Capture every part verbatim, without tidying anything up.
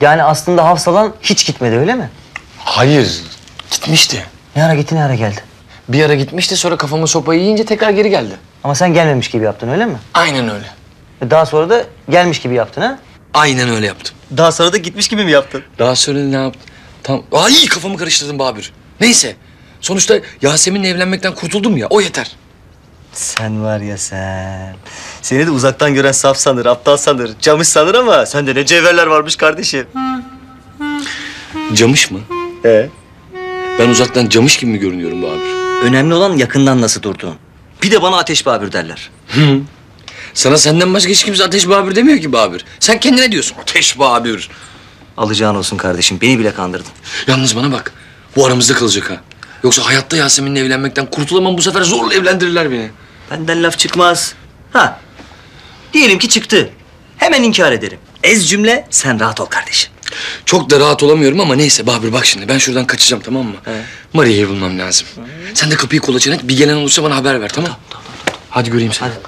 Yani aslında Hafsalan hiç gitmedi öyle mi? Hayır, gitmişti. Ne ara gitti ne ara geldi? Bir ara gitmişti, sonra kafama sopayı yiyince tekrar geri geldi. Ama sen gelmemiş gibi yaptın öyle mi? Aynen öyle. E daha sonra da gelmiş gibi yaptın ha? Aynen öyle yaptım. Daha sonra da gitmiş gibi mi yaptın? Daha sonra ne yaptım? Tam... Ay kafamı karıştırdım Babür. Neyse. Sonuçta Yasemin'le evlenmekten kurtuldum ya, o yeter. Sen var ya sen. Seni de uzaktan gören saf sanır, aptal sanır, camış sanır ama sende ne cevherler varmış kardeşim. Camış mı? Ee? Ben uzaktan camış gibi mi görünüyorum Babür? Önemli olan yakından nasıl durduğun. Bir de bana Ateş Babür derler. Hı. Sana senden başka hiç kimse Ateş Babür demiyor ki Babür. Sen kendine diyorsun Ateş Babür. Alacağın olsun kardeşim, beni bile kandırdın. Yalnız bana bak, bu aramızda kalacak ha. Yoksa hayatta Yasemin'le evlenmekten kurtulamam, bu sefer zorla evlendirirler beni. Benden laf çıkmaz. Ha, diyelim ki çıktı. Hemen inkar ederim. Ez cümle, sen rahat ol kardeşim. Çok da rahat olamıyorum ama neyse Babür bak şimdi ben şuradan kaçacağım tamam mı? He. Maria'yı bulmam lazım. He. Sen de kapıyı kolaçan et, bir gelen olursa bana haber ver tamam mı? Tamam, tamam, tamam. Hadi göreyim seni. Hadi.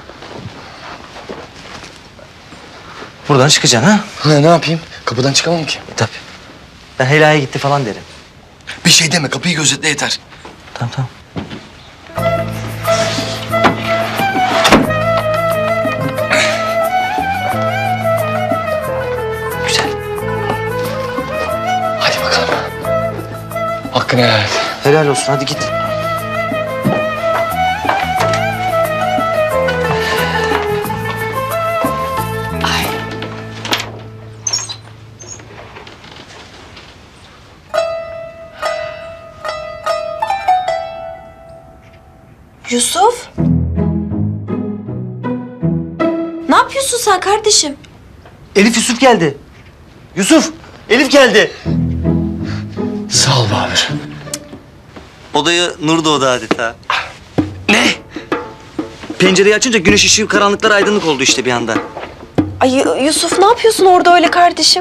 Buradan çıkacaksın ha? Ha, ne yapayım? Kapıdan çıkamam ki. Tabii. Ben helaya gitti falan derim. Bir şey deme, kapıyı gözetle yeter. Tamam tamam. Güzel. Hadi bakalım. Hakkını helal et. Helal olsun, hadi git. Yusuf? Ne yapıyorsun sen kardeşim? Elif Yusuf geldi. Yusuf, Elif geldi. Sağ ol Babür. Odayı nur doğdu adeta. Ne? Pencereyi açınca güneş ışığı karanlıklar aydınlık oldu işte bir anda. Ay Yusuf ne yapıyorsun orada öyle kardeşim?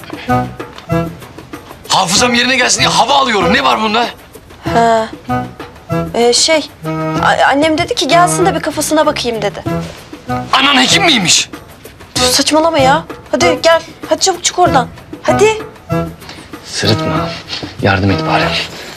Hafızam yerine gelsin diye hava alıyorum. Ne var bunda? Ha. Ee, şey, a- annem dedi ki gelsin de bir kafasına bakayım dedi. Anan hekim miymiş? Saçmalama ya. Hadi gel, hadi çabuk çık oradan. Hadi. Sırıtma. Yardım et bari.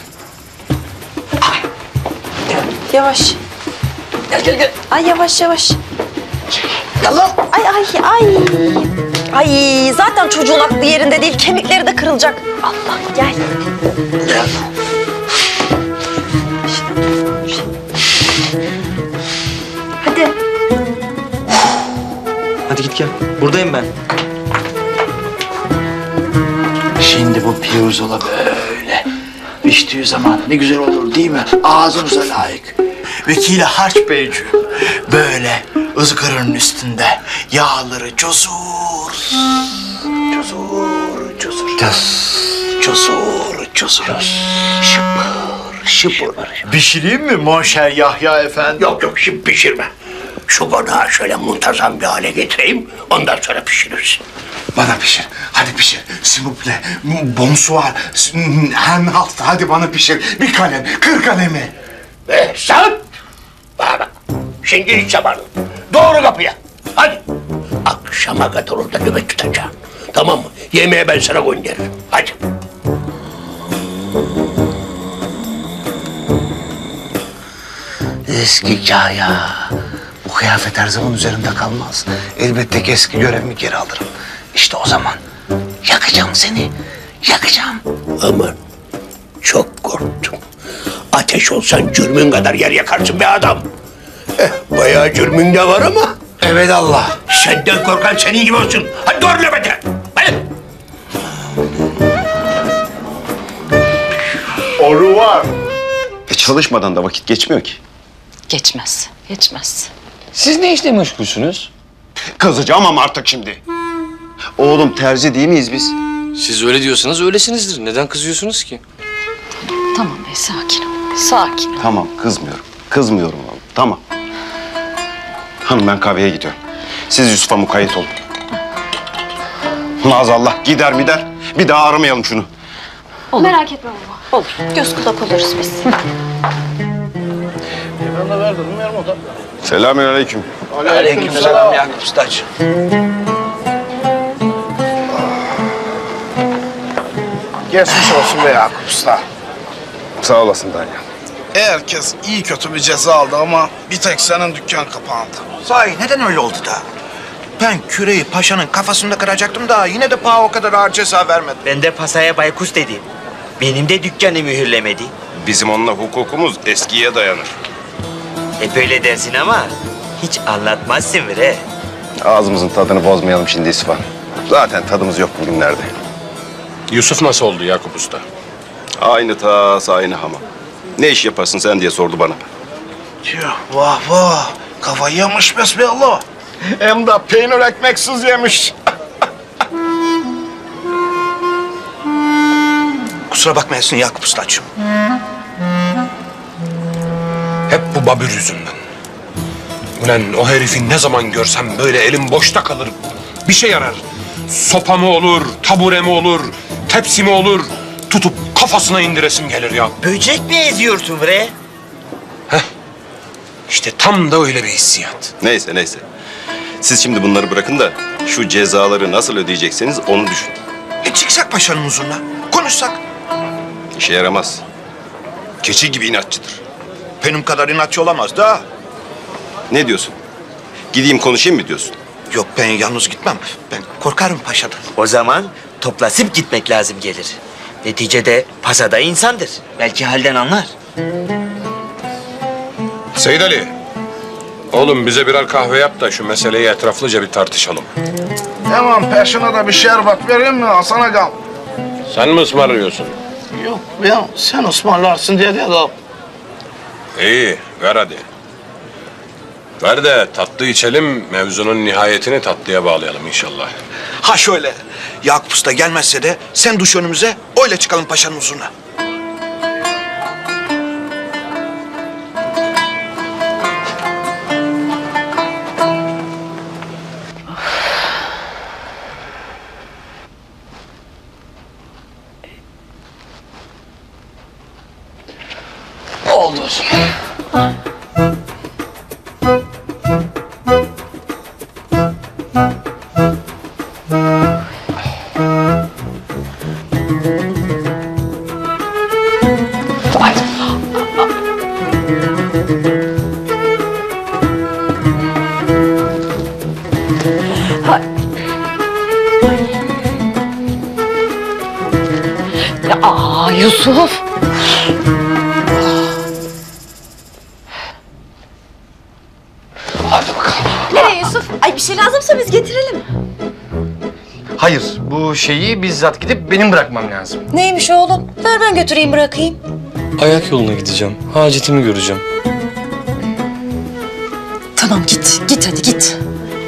Yavaş. Gel gel gel. Ay yavaş yavaş. Gel lan. Ay ay ay. Ay zaten çocuğun aklı yerinde değil, kemikleri de kırılacak. Allah gel. Gel. Hadi. Hadi git gel. Buradayım ben. Şimdi bu pirzola böyle piştiği zaman ne güzel olur değil mi? Ağzınıza layık. Vekili Harç Beyciğim böyle ızgaranın üstünde yağları cozur, cozur, cozur, cozur, cozur, şıpır, şıpır. Pişireyim mi Monşer Yahya Efendi? Yok yok şimdi pişirme. Şu konağı şöyle muntazam bir hale getireyim, ondan sonra pişirirsin. Bana pişir. Hadi pişir. S'il vous plaît. Bonsoir. Hem altı. Hadi bana pişir. Bir kalem. Kır kalemi. Ve sen bana bak. Şimdi hiç zamanı. Doğru kapıya. Hadi. Akşama kadar orada nöbet tutacağım. Tamam mı? Yemeğe ben sana gönderirim. Hadi. Eski Kaya. Bu kıyafet her zaman üzerimde kalmaz. Elbette ki eski görevimi geri alırım. İşte o zaman yakacağım seni. Yakacağım. Aman. Çok korktum. Ateş olsan cürmün kadar yer yakarsın be adam. Eh, bayağı cürmün de var ama. Evet Allah. Senden korkan senin gibi olsun. Hadi doğru nöbete. Hadi. Oru var. E çalışmadan da vakit geçmiyor ki. Geçmez, geçmez. Siz ne işle meşgulsünüz? Kızacağım ama artık şimdi. Oğlum terzi değil miyiz biz? Siz öyle diyorsanız öylesinizdir. Neden kızıyorsunuz ki? Tamam bey, sakin ol. Sakin ol. Tamam kızmıyorum. Kızmıyorum oğlum. Tamam. Hanım ben kahveye gidiyorum. Siz Yusuf'a mukayyet olun. Maazallah gider mi der. Bir daha aramayalım şunu. Olur. Merak etme baba. Olur. Göz kulak oluruz biz. Selamünaleyküm. Aleykümselam Yakup Ustacığım. Geçmiş olsun be Yakup Usta. Sağ olasın Dalyan. Herkes iyi kötü bir ceza aldı ama bir tek senin dükkan kapandı. Sahi neden öyle oldu da? Ben küreyi paşanın kafasında kıracaktım da yine de paha o kadar ağır ceza vermedi. Ben de pasaya baykuş dedim. Benim de dükkanı mühürlemedi. Bizim onunla hukukumuz eskiye dayanır. E böyle dersin ama hiç anlatmazsın bre. Ağzımızın tadını bozmayalım şimdi İsfa. Zaten tadımız yok bugünlerde. Yusuf nasıl oldu Yakup Usta? Aynı tas, aynı hamam. Ne iş yaparsın sen diye sordu bana. Tüh, vah vah. Kafayı yemiş besbelli. Hem de peynir ekmeksiz yemiş. Kusura bakmayasın Yakup Ustacığım. Hep bu Babür yüzünden. Ulan o herifi ne zaman görsem böyle elim boşta kalır. Bir şey yarar. Sopa mı olur, tabure mi olur, tepsi mi olur? Tutup kafasına indiresim gelir ya. Böcek mi eziyorsun bre? İşte tam da öyle bir hissiyat. Neyse neyse. Siz şimdi bunları bırakın da şu cezaları nasıl ödeyecekseniz onu düşünün. E çıksak paşanın huzuruna, konuşsak. İşe yaramaz. Keçi gibi inatçıdır. Benim kadar inatçı olamaz da. Ne diyorsun? Gideyim konuşayım mı diyorsun? Yok ben yalnız gitmem. Ben korkarım paşadan. O zaman toplasıp gitmek lazım gelir. Neticede pasada insandır. Belki halden anlar. Seyit Ali, oğlum bize birer kahve yap da şu meseleyi etraflıca bir tartışalım. Hemen peşine de bir şerbet vereyim mi Hasan Agam? Sen mi ısmarlıyorsun? Yok ben sen ısmarlarsın diye de. İyi, ver hadi. Ver de tatlı içelim, mevzunun nihayetini tatlıya bağlayalım inşallah. Ha şöyle, Yakup Usta gelmezse de sen düş önümüze, öyle çıkalım paşanın huzuruna. Oldu. Ya, aa Yusuf. Hadi bakalım. Nereye Yusuf? Ay bir şey lazımsa biz getirelim. Hayır, bu şeyi bizzat gidip benim bırakmam lazım. Neymiş oğlum? Ver ben götüreyim bırakayım. Ayak yoluna gideceğim. Hacetimi göreceğim. Tamam git. Git hadi git.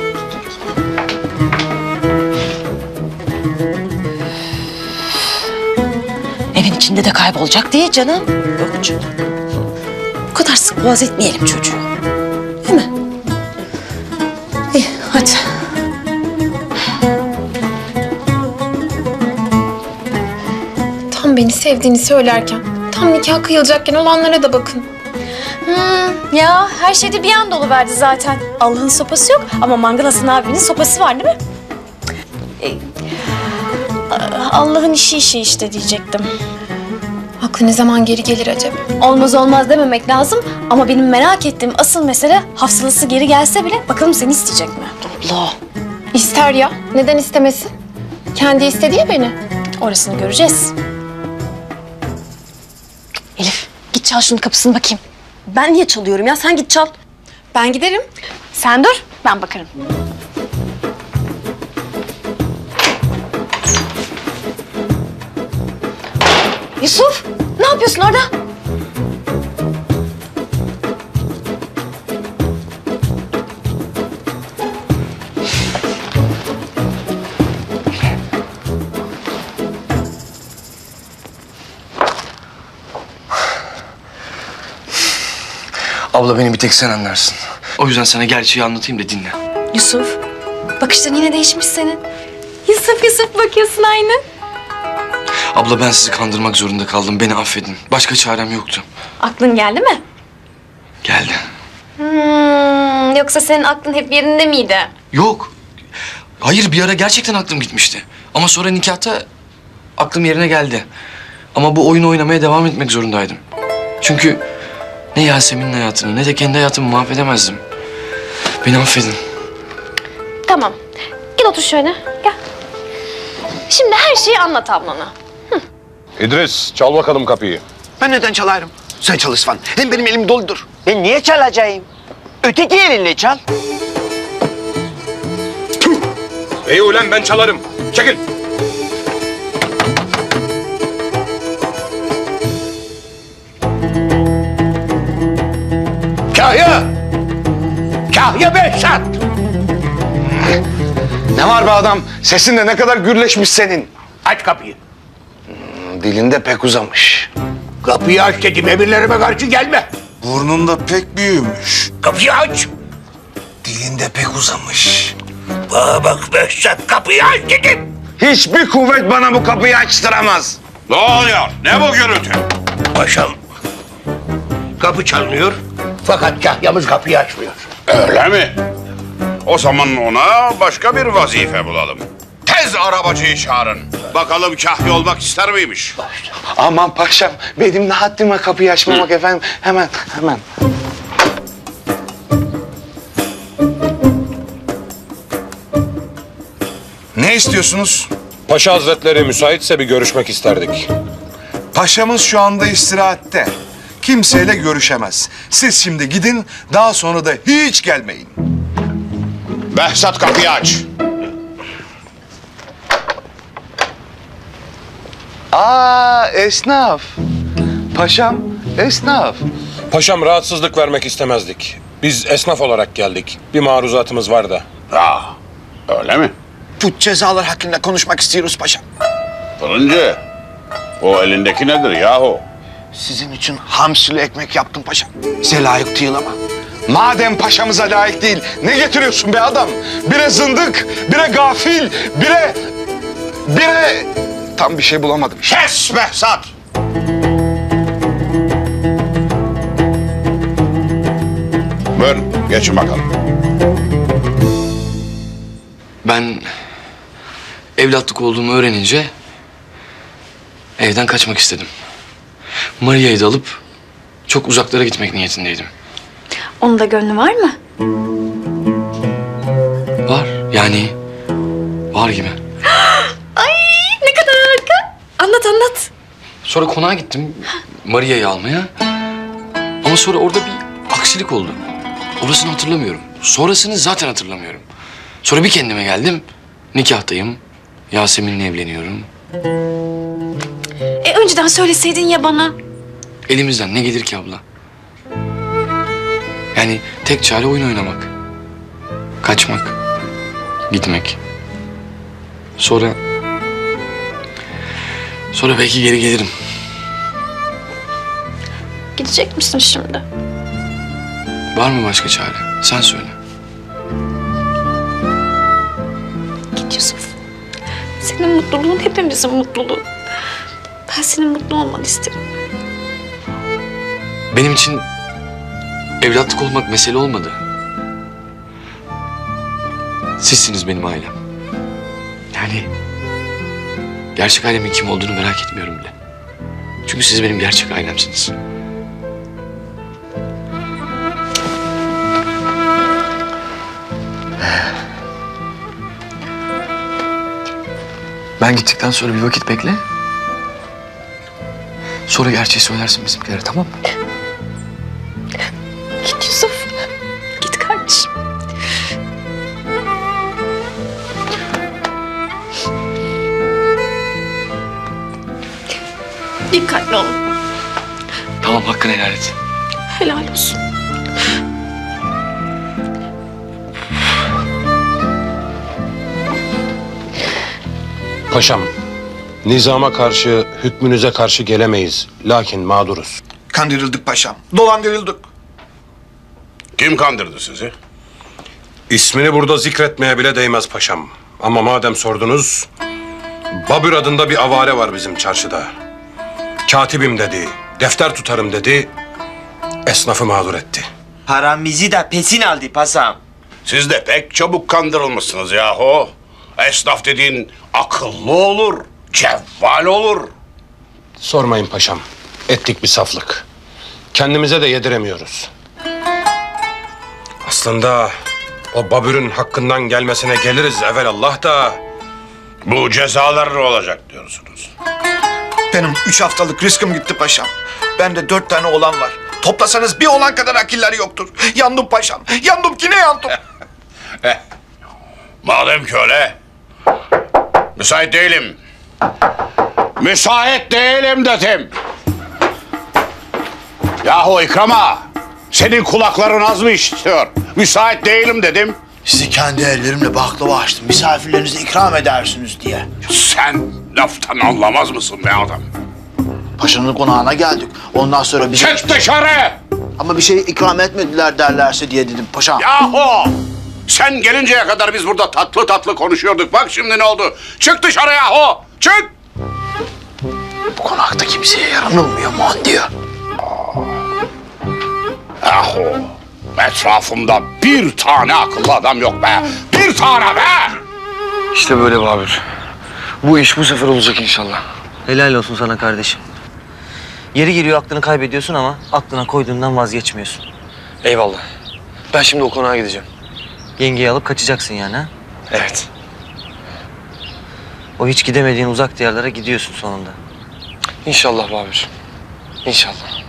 Evin içinde de kaybolacak diye canım. Yok canım. Bu kadar sık boğaz etmeyelim çocuğu. Değil mi? İyi hadi. Tam beni sevdiğini söylerken, tam nikah kıyılacakken olanlara da bakın. Hmm, ya her şeyde bir an doluverdi zaten. Allah'ın sopası yok ama Mangal Hasan abinin sopası var değil mi? Ee, Allah'ın işi işi işte diyecektim. Aklı ne zaman geri gelir acaba? Olmaz olmaz dememek lazım ama benim merak ettiğim asıl mesele hafsalası geri gelse bile bakalım seni isteyecek mi? Allah. İster ya. Neden istemesin? Kendi istedi ya beni. Orasını göreceğiz. Elif git çal şunun kapısını bakayım. Ben niye çalıyorum ya? Sen git çal. Ben giderim. Sen dur, ben bakarım. Yusuf ne yapıyorsun orada? Abla beni bir tek sen anlarsın. O yüzden sana gerçeği anlatayım da dinle. Yusuf, bakışların yine değişmiş senin. Yusuf, Yusuf bakıyorsun aynı. Abla ben sizi kandırmak zorunda kaldım. Beni affedin. Başka çarem yoktu. Aklın geldi mi? Geldi. Hmm, yoksa senin aklın hep yerinde miydi? Yok. Hayır bir ara gerçekten aklım gitmişti. Ama sonra nikahta aklım yerine geldi. Ama bu oyunu oynamaya devam etmek zorundaydım. Çünkü ne Yasemin'in hayatını ne de kendi hayatımı mahvedemezdim. Beni affedin. Tamam. Gel otur şöyle. Gel. Şimdi her şeyi anlat ablana. İdris çal bakalım kapıyı. Ben neden çalarım? Sen çal İsvan. Hem benim elim doludur. Ben niye çalacağım? Öteki elinle çal. İyi ulan ben çalarım. Çekil. Kahya! Kahya Behzat! Ne var be adam? Sesin de ne kadar gürleşmiş senin. Aç kapıyı. Hmm, dilinde pek uzamış. Kapıyı aç dedim, emirlerime karşı gelme. Burnun da pek büyümüş. Kapıyı aç. Dilinde pek uzamış. Bana bak Behzat, kapıyı aç dedim. Hiçbir kuvvet bana bu kapıyı açtıramaz. Ne oluyor? Ne bu gürültü? Paşam, kapı çalınıyor fakat kahyamız kapıyı açmıyor. Öyle mi? O zaman ona başka bir vazife bulalım. Tez arabacıyı çağırın. Bakalım kahya olmak ister miymiş? Aman paşam, benim ne haddime kapıyı açmamak efendim. Hemen, hemen. Ne istiyorsunuz? Paşa Hazretleri müsaitse bir görüşmek isterdik. Paşamız şu anda istirahatte. Kimseyle görüşemez. Siz şimdi gidin, daha sonra da hiç gelmeyin. Behzat kapıyı aç. Aa, esnaf. Paşam, esnaf. Paşam rahatsızlık vermek istemezdik. Biz esnaf olarak geldik. Bir maruzatımız var da. Ha, öyle mi? Bu cezalar hakkında konuşmak istiyoruz paşam. Fırıncı, o elindeki nedir yahu? Sizin için hamsili ekmek yaptım paşam. Size layık değil ama. Madem paşamıza layık değil, ne getiriyorsun be adam? Bire zındık, bire gafil, bire... Bire... Tam bir şey bulamadım. Kes Behzat! Buyurun, geçin bakalım. Ben evlatlık olduğumu öğrenince evden kaçmak istedim. Maria'yı da alıp çok uzaklara gitmek niyetindeydim. Onun da gönlü var mı? Var yani var gibi. Ay ne kadar harika. Anlat anlat. Sonra konağa gittim Maria'yı almaya. Ama sonra orada bir aksilik oldu. Orasını hatırlamıyorum. Sonrasını zaten hatırlamıyorum. Sonra bir kendime geldim. Nikahtayım. Yasemin'le evleniyorum. E önceden söyleseydin ya bana. Elimizden ne gelir ki abla? Yani tek çare oyun oynamak. Kaçmak. Gitmek. Sonra... Sonra belki geri gelirim. Gidecek misin şimdi? Var mı başka çare? Sen söyle. Git Yusuf. Senin mutluluğun hepimizin mutluluğu. Ben senin mutlu olmanı isterim. Benim için evlatlık olmak mesele olmadı. Sizsiniz benim ailem. Yani gerçek ailemin kim olduğunu merak etmiyorum bile. Çünkü siz benim gerçek ailemsiniz. Ben gittikten sonra bir vakit bekle. Sonra gerçeği söylersin bizimkilere, tamam mı? Git Yusuf. Git kardeşim. Dikkatli olun. Tamam, hakkını helal et. Helal olsun. Paşam, nizama karşı, hükmünüze karşı gelemeyiz. Lakin mağduruz. Kandırıldık paşam. Dolandırıldık. Kim kandırdı sizi? İsmini burada zikretmeye bile değmez paşam. Ama madem sordunuz... Babür adında bir avare var bizim çarşıda. Katibim dedi, defter tutarım dedi... Esnafı mağdur etti. Paramızı da pesin aldı pasam. Siz de pek çabuk kandırılmışsınız yahu. Esnaf dediğin akıllı olur, Cevval olur. Sormayın paşam. Ettik bir saflık. Kendimize de yediremiyoruz. Aslında o Babür'ün hakkından gelmesine geliriz evelallah da... Bu cezalar ne olacak diyorsunuz? Benim üç haftalık riskim gitti paşam. Bende dört tane oğlan var. Toplasanız bir oğlan kadar akilleri yoktur. Yandım paşam. Yandım ki ne yandım? Eh, madem ki öyle, müsait değilim. Müsait değilim dedim. Yahu İkrama, senin kulakların az mı işitiyor? Müsait değilim dedim. Sizi kendi ellerimle baklava açtım. Misafirlerinize ikram edersiniz diye. Sen laftan anlamaz mısın be adam? Paşanın konağına geldik. Ondan sonra bize... Çık dışarı! Ama bir şey ikram etmediler derlerse diye dedim paşam. Yahu! Sen gelinceye kadar biz burada tatlı tatlı konuşuyorduk. Bak şimdi ne oldu? Çık dışarı yahu! Çık! Bu konakta kimseye yaranılmıyor mu diyor. Yahu! Etrafımda bir tane akıllı adam yok be! Bir tane be! İşte böyle Babür. Bu iş bu sefer olacak inşallah. Helal olsun sana kardeşim. Yeri geliyor aklını kaybediyorsun ama aklına koyduğundan vazgeçmiyorsun. Eyvallah. Ben şimdi o konağa gideceğim. Yengeyi alıp kaçacaksın yani ha? Evet. O hiç gidemediğin uzak diyarlara gidiyorsun sonunda. İnşallah Babür. İnşallah.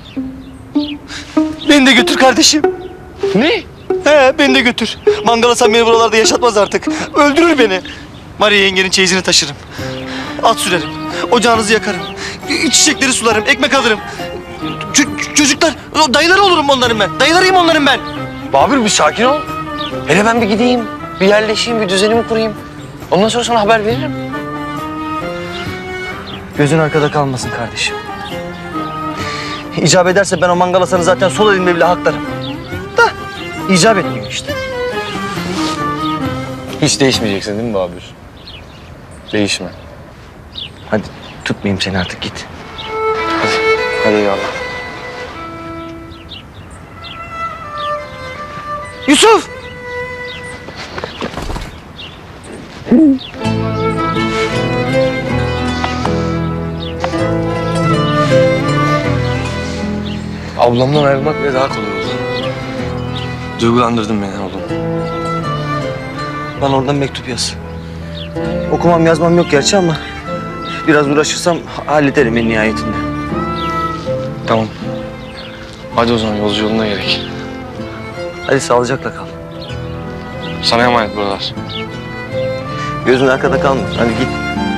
Beni de götür kardeşim. Ne? He, beni de götür. Mangal Hasan beni buralarda yaşatmaz artık. Öldürür beni. Maria yengenin çeyizini taşırım. At sürerim. Ocağınızı yakarım. Çiçekleri sularım. Ekmek alırım. Ç- çocuklar, dayıları olurum onların ben. Dayılarıyım onların ben. Babür bir sakin ol. Hele ben bir gideyim. Bir yerleşeyim, bir düzenimi kurayım. Ondan sonra sana haber veririm. Gözün arkada kalmasın kardeşim. İcap ederse ben o Mangal Hasan'ı zaten sol elimle bile haklarım. Da icap etmiyor işte. Hiç değişmeyeceksin değil mi Babür? Değişme. Hadi tutmayayım seni artık git. Hadi, hadi eyvallah. Yusuf! Ablamdan ayrılmak bile daha kolay oldu. Duygulandırdın beni oğlum. Bana oradan mektup yaz. Okumam yazmam yok gerçi ama biraz uğraşırsam hallederim en nihayetinde. Tamam. Hadi o zaman yolcu yoluna gerek. Hadi sağlıcakla kal. Sana emanet buralar. Gözün arkada kalmasın. Hadi git.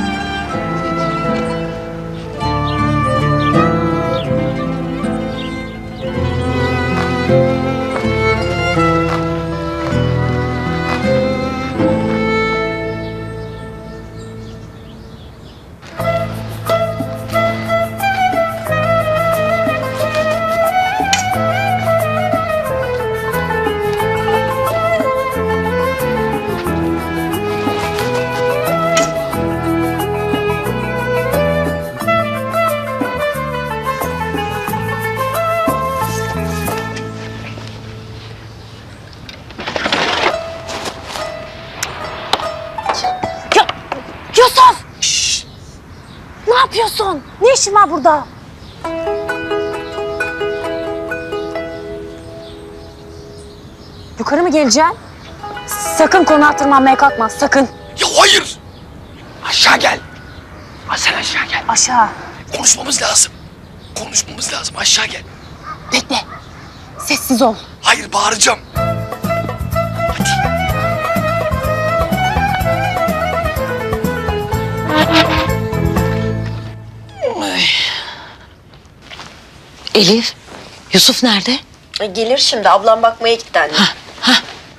Ya, Yusuf! Şşş! Ne yapıyorsun? Ne işin var burada? Yukarı mı geleceksin? Sakın konağa tırmanmaya kalkma, sakın. Ya hayır! Aşağı gel. Ha, sen aşağı gel. Aşağı. Konuşmamız lazım. Konuşmamız lazım. Aşağı gel. Bekle. Sessiz ol. Hayır, bağıracağım. Elif, Yusuf nerede? Gelir şimdi. Ablam bakmaya gitti anne. Ha, ha.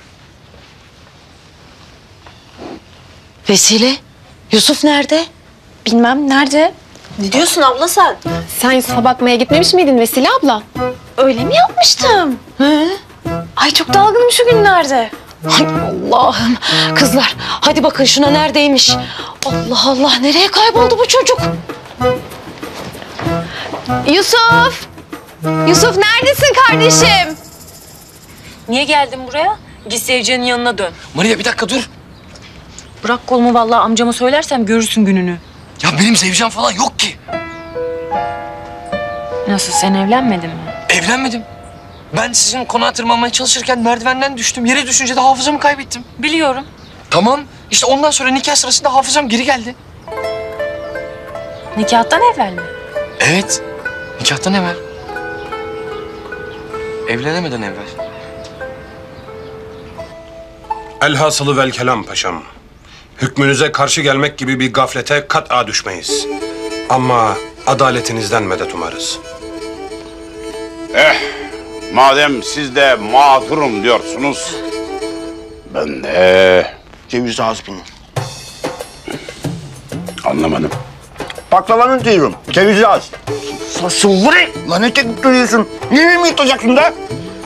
Vesile, Yusuf nerede? Bilmem, nerede? Ne diyorsun abla sen? Sen Yusuf'a bakmaya gitmemiş miydin Vesile abla? Öyle mi yapmıştım? He? Ay çok dalgınım şu günlerde. Ay Allah'ım. Kızlar, hadi bakın şuna neredeymiş? Allah Allah, nereye kayboldu bu çocuk? Yusuf! Yusuf neredesin kardeşim? Niye geldin buraya? Git Sevcan'ın yanına dön. Maria bir dakika dur. Bırak kolumu vallahi amcama söylersem görürsün gününü. Ya benim zevcem falan yok ki. Nasıl, sen evlenmedin mi? Evlenmedim. Ben sizin konağa tırmanmaya çalışırken merdivenden düştüm. Yere düşünce de hafızamı kaybettim. Biliyorum. Tamam. İşte ondan sonra nikah sırasında hafızam geri geldi. Nikahtan evvel mi? Evet. Nikahtan evvel. Evlenemeden evvel. Elhasılı vel kelam paşam. Hükmünüze karşı gelmek gibi bir gaflete kat'a düşmeyiz. Ama adaletinizden medet umarız. Eh, madem siz de mağdurum diyorsunuz, ben de... Ceviz az bunun. Anlamadım. Baklavanın diyorum. Cevizi az. Sasıvırı. Lan ne teknik duruyorsun? Niye mi yutacaksın da?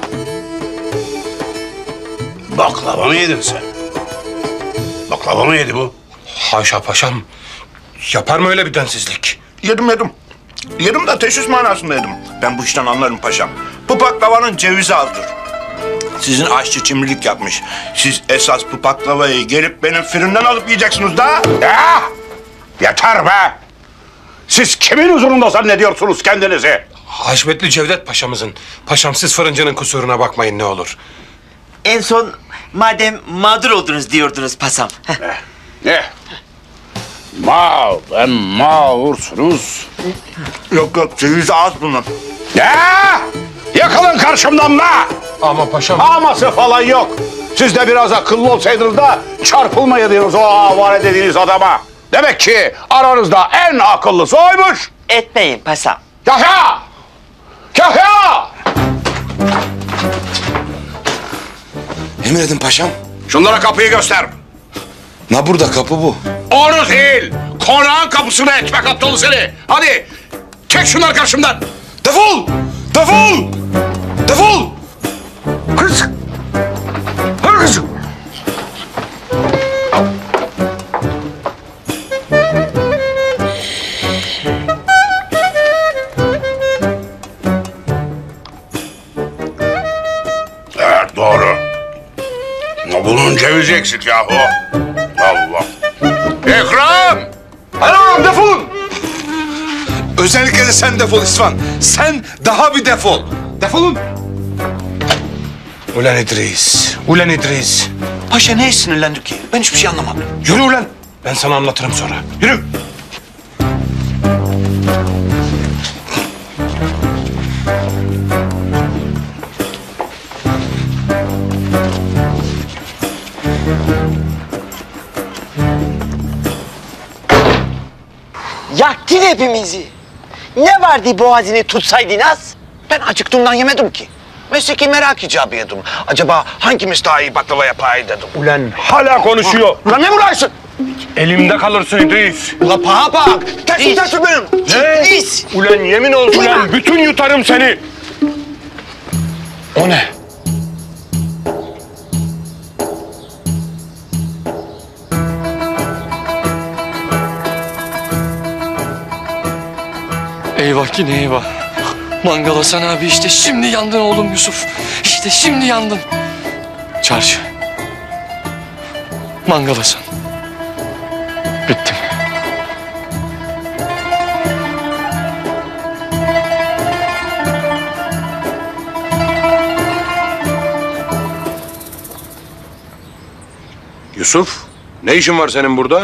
Baklava mı yedin sen? Baklava mı yedi bu? Haşa paşam. Yapar mı öyle bir densizlik? Yedim yedim. Yedim de teşhis manasında yedim. Ben bu işten anlarım paşam. Bu baklavanın cevizi azdır. Sizin aşçı cimrilik yapmış. Siz esas bu baklavayı gelip benim fırından alıp yiyeceksiniz da. Ya! Yeter be! Siz kimin huzurunda zannediyorsunuz kendinizi? Haşmetli Cevdet paşamızın. Paşam siz fırıncının kusuruna bakmayın ne olur. En son madem mağdur oldunuz diyordunuz pasam. Ne? Ma, ben mağursunuz. Yok yok cevizi az bunun. Ya! Yakalın karşımdan la! Ama paşam... Aması falan yok. Siz de biraz akıllı olsaydınız da çarpılmayaydınız o avare dediğiniz adama. Demek ki aranızda en akıllısı oymuş. Etmeyin pasam. Kahya! Kahya! Emredin paşam. Şunlara kapıyı göster. Na burada kapı bu. Onu değil. Konağın kapısına ekmek attılı seni. Hadi çek şunları karşımdan. Defol! Defol! Defol! Kız! Hır kızım! Evet doğru. Bunun cevizi eksik yahu. Allah. Ekrem! Hadi oğlum defolun! Özellikle de sen defol İsvan. Sen daha bir defol. Defolun! Ulan İdris, ulan İdris. Paşa neye sinirlendik ki? Ben hiçbir şey anlamadım. Yürü ulan. Ben sana anlatırım sonra. Yürü. Yaktın hepimizi. Ne vardı boğazını tutsaydınız? Ben acıktığımdan yemedim ki. Mesleki merak icabı yedim. Acaba hangimiz daha iyi baklava yapar dedim. Ulan hala konuşuyor. Ulan ne vuruyorsun? Elimde kalırsın İdris. Ula paha bak. Tersin tersin benim. Ne? İdris. Ulan yemin olsun ulan bütün yutarım seni. O ne? Eyvah yine eyvah. Mangal Hasan abi işte şimdi yandın oğlum Yusuf. İşte şimdi yandın. Çarşı. Mangal Hasan. Bittim. Yusuf, ne işin var senin burada?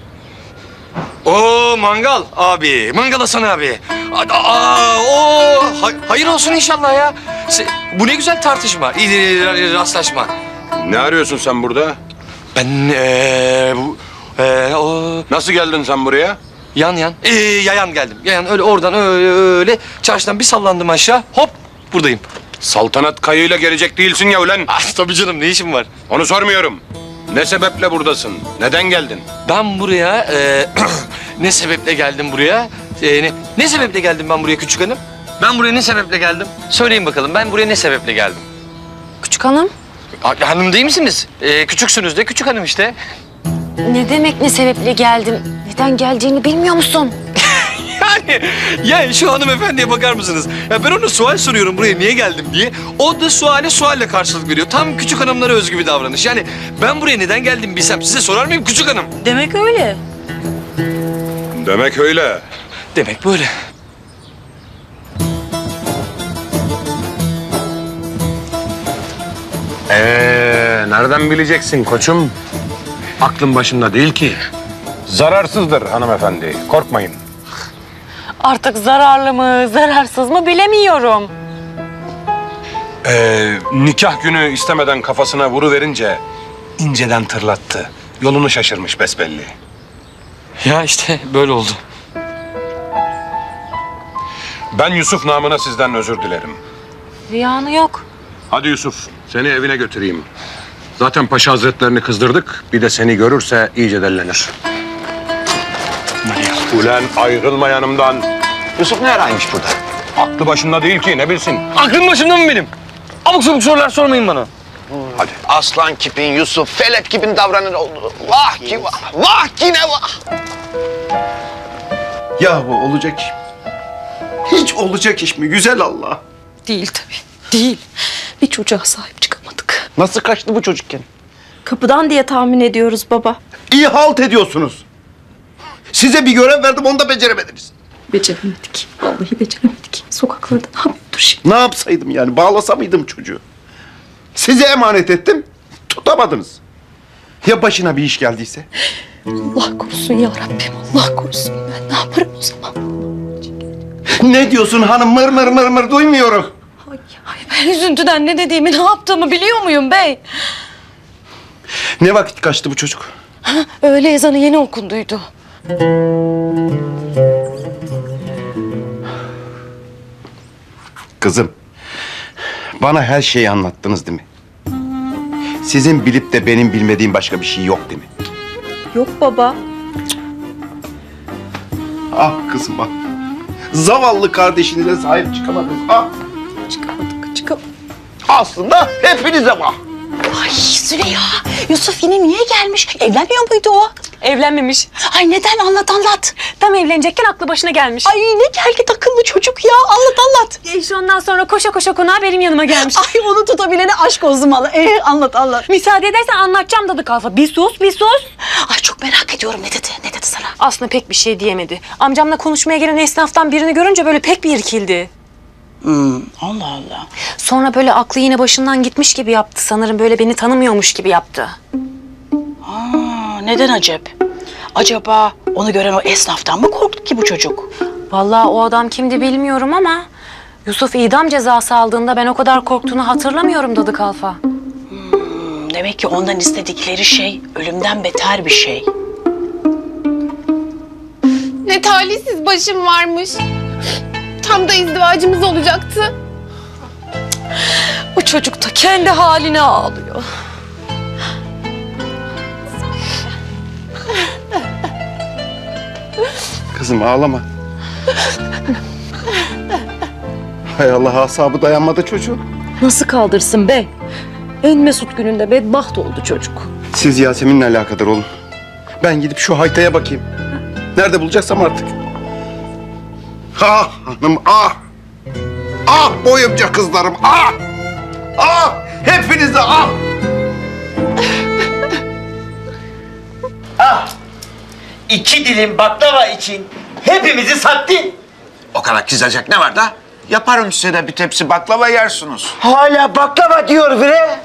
Oo mangal abi, mangal Hasan abi. Aa, aa, oo, ha- hayır olsun inşallah ya. Se- bu ne güzel tartışma, iyi rastlaşma. Ne arıyorsun sen burada? Ben ee, bu ee, o Nasıl geldin sen buraya? yan yan ee, yayan geldim. Yayan öyle oradan öyle öyle çarşıdan bir sallandım aşağı. Hop buradayım. Saltanat kayığıyla gelecek değilsin ya ulan. Ah, tabii canım ne işim var? Onu sormuyorum. Ne sebeple buradasın? Neden geldin? Ben buraya ee, ne sebeple geldim buraya? Ee, ne, ne sebeple geldim ben buraya küçük hanım? Ben buraya ne sebeple geldim? Söyleyin bakalım ben buraya ne sebeple geldim? Küçük hanım. Ha- Hanım değil misiniz? Ee, küçüksünüz de küçük hanım işte. Ne demek ne sebeple geldin? Neden geldiğini bilmiyor musun? Yani ya şu hanımefendiye bakar mısınız? Ya ben ona sual soruyorum buraya niye geldim diye. O da suale sualle karşılık veriyor. Tam küçük hanımlara özgü bir davranış. Yani ben buraya neden geldim bilsem size sorar mıyım küçük hanım? Demek öyle. Demek öyle. Demek böyle. Ee, nereden bileceksin koçum? Aklın başında değil ki. Zararsızdır hanımefendi. Korkmayın. Artık zararlı mı, zararsız mı bilemiyorum. Ee, nikah günü istemeden kafasına vuruverince inceden tırlattı. Yolunu şaşırmış besbelli. Ya işte böyle oldu. Ben Yusuf namına sizden özür dilerim. Ziyanı yok. Hadi Yusuf, seni evine götüreyim. Zaten Paşa Hazretlerini kızdırdık. Bir de seni görürse iyice dellenir. Ulan ayrılma yanımdan. Yusuf ne araymış burada? Aklı başında değil ki, ne bilsin? Aklım başımda mı benim? Abuk sabuk sorular sormayın bana. Hadi. Aslan kipin Yusuf, felek kipin davranır oldu. Vah ki vah, vah ki ne vah. Yahu olacak iş mi? Hiç olacak iş mi güzel Allah? Değil tabii, değil. Bir çocuğa sahip çıkamadık. Nasıl kaçtı bu çocukken? Kapıdan diye tahmin ediyoruz baba. İyi halt ediyorsunuz. Size bir görev verdim, onu da beceremediniz. Beceremedik. Vallahi beceremedik. Sokaklarda ne yapıyordur şimdi? Ne yapsaydım yani? Bağlasa mıydım çocuğu? Size emanet ettim, tutamadınız. Ya başına bir iş geldiyse? Allah korusun ya Rabbim, Allah korusun. Ben ne yaparım o zaman? Ne diyorsun hanım? Mır mır mır mır duymuyorum. Ay, ay ben üzüntüden ne dediğimi, ne yaptığımı biliyor muyum bey? Ne vakit kaçtı bu çocuk? Ha, öğle ezanı yeni okunduydu. Kızım, bana her şeyi anlattınız değil mi? Sizin bilip de benim bilmediğim başka bir şey yok değil mi? Yok baba. Ah kızım ah. Zavallı kardeşinize sahip çıkamadınız. Ah. Çıkamadık, çıkamadık. Aslında hepinize bak. Ay Züleyha, Yusuf yine niye gelmiş? Evlenmiyor muydu o? Evlenmemiş. Ay neden? Anlat anlat. Tam evlenecekken aklı başına gelmiş. Ay ne gelgit akıllı çocuk ya. Anlat anlat. İşte ondan sonra koşa koşa konağa benim yanıma gelmiş. Ay onu tutabilene aşk olsun valla. Ee, anlat anlat. Müsaade edersen anlatacağım dadı kalfa. Bir sus bir sus. Ay çok merak ediyorum ne dedi? Ne dedi sana? Aslında pek bir şey diyemedi. Amcamla konuşmaya gelen esnaftan birini görünce böyle pek bir irkildi. Hmm, Allah Allah. Sonra böyle aklı yine başından gitmiş gibi yaptı. Sanırım böyle beni tanımıyormuş gibi yaptı. Aa, neden acep? Acaba onu gören o esnaftan mı korktu ki bu çocuk? Vallahi o adam kimdi bilmiyorum ama Yusuf idam cezası aldığında ben o kadar korktuğunu hatırlamıyorum dadı kalfa. Hmm, demek ki ondan istedikleri şey ölümden beter bir şey. Ne talihsiz başım varmış. Tam da izdivacımız olacaktı. Bu çocuk da kendi haline ağlıyor. Kızım ağlama. Hay Allah, asabı dayanmadı çocuğun. Nasıl kaldırsın be? En mesut gününde bedbaht oldu çocuk. Siz Yasemin'le alakadar olun. Ben gidip şu haytaya bakayım. Nerede bulacaksam artık. Ah hanım ah. Ah boyumca kızlarım ah. Ah hepinize ah. Ah! İki dilim baklava için hepimizi sattın. O kadar kızacak ne var da? Yaparım size de bir tepsi baklava yersiniz. Hala baklava diyor bre.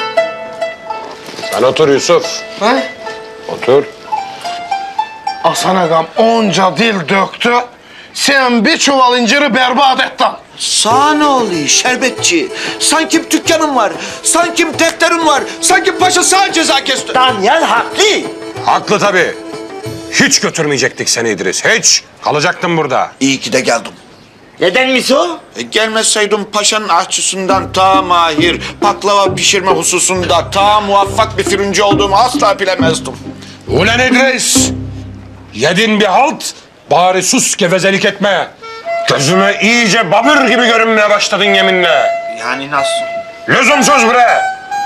Sen otur Yusuf. He? Otur. Hasan ağam onca dil döktü. Sen bir çuval inciri berbat ettin. Sağ ne oluyor şerbetçi? Sanki dükkanım var, sanki defterim var, sanki paşa sağ ceza kesti. Danyal haklı. Haklı tabii. Hiç götürmeyecektik seni İdris, hiç. Kalacaktın burada. İyi ki de geldim. Nedenmiş o? E, gelmeseydim paşanın aşçısından ta mahir, baklava pişirme hususunda ta muvaffak bir fırıncı olduğumu asla bilemezdim. Ulan İdris! Yedin bir halt, bari sus gevezelik etme. Gözüme iyice babür gibi görünmeye başladın yeminle. Yani nasıl? Lüzumsuz bre!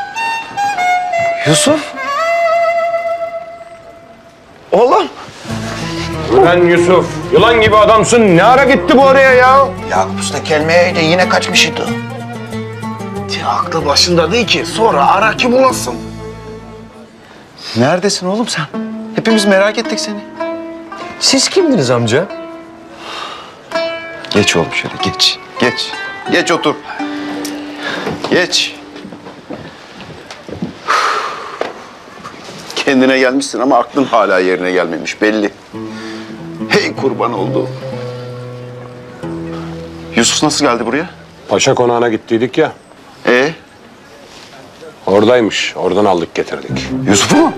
Yusuf. Oğlum. Ulan Yusuf, yılan gibi adamsın. Ne ara gitti bu oraya ya? Yakup Usta gelmeyeydi yine kaçmışydı. Ya aklı başında değil ki. Sonra ara ki bulasın. Neredesin oğlum sen? Hepimiz merak ettik seni. Siz kimdiniz amca? Geç oğlum şöyle geç. Geç. Geç otur. Geç. Kendine gelmişsin ama aklın hala yerine gelmemiş belli. Hey kurban oldu. Yusuf nasıl geldi buraya? Paşa konağına gittiydik ya. Ee? Oradaymış. Oradan aldık getirdik. Yusuf'u mu?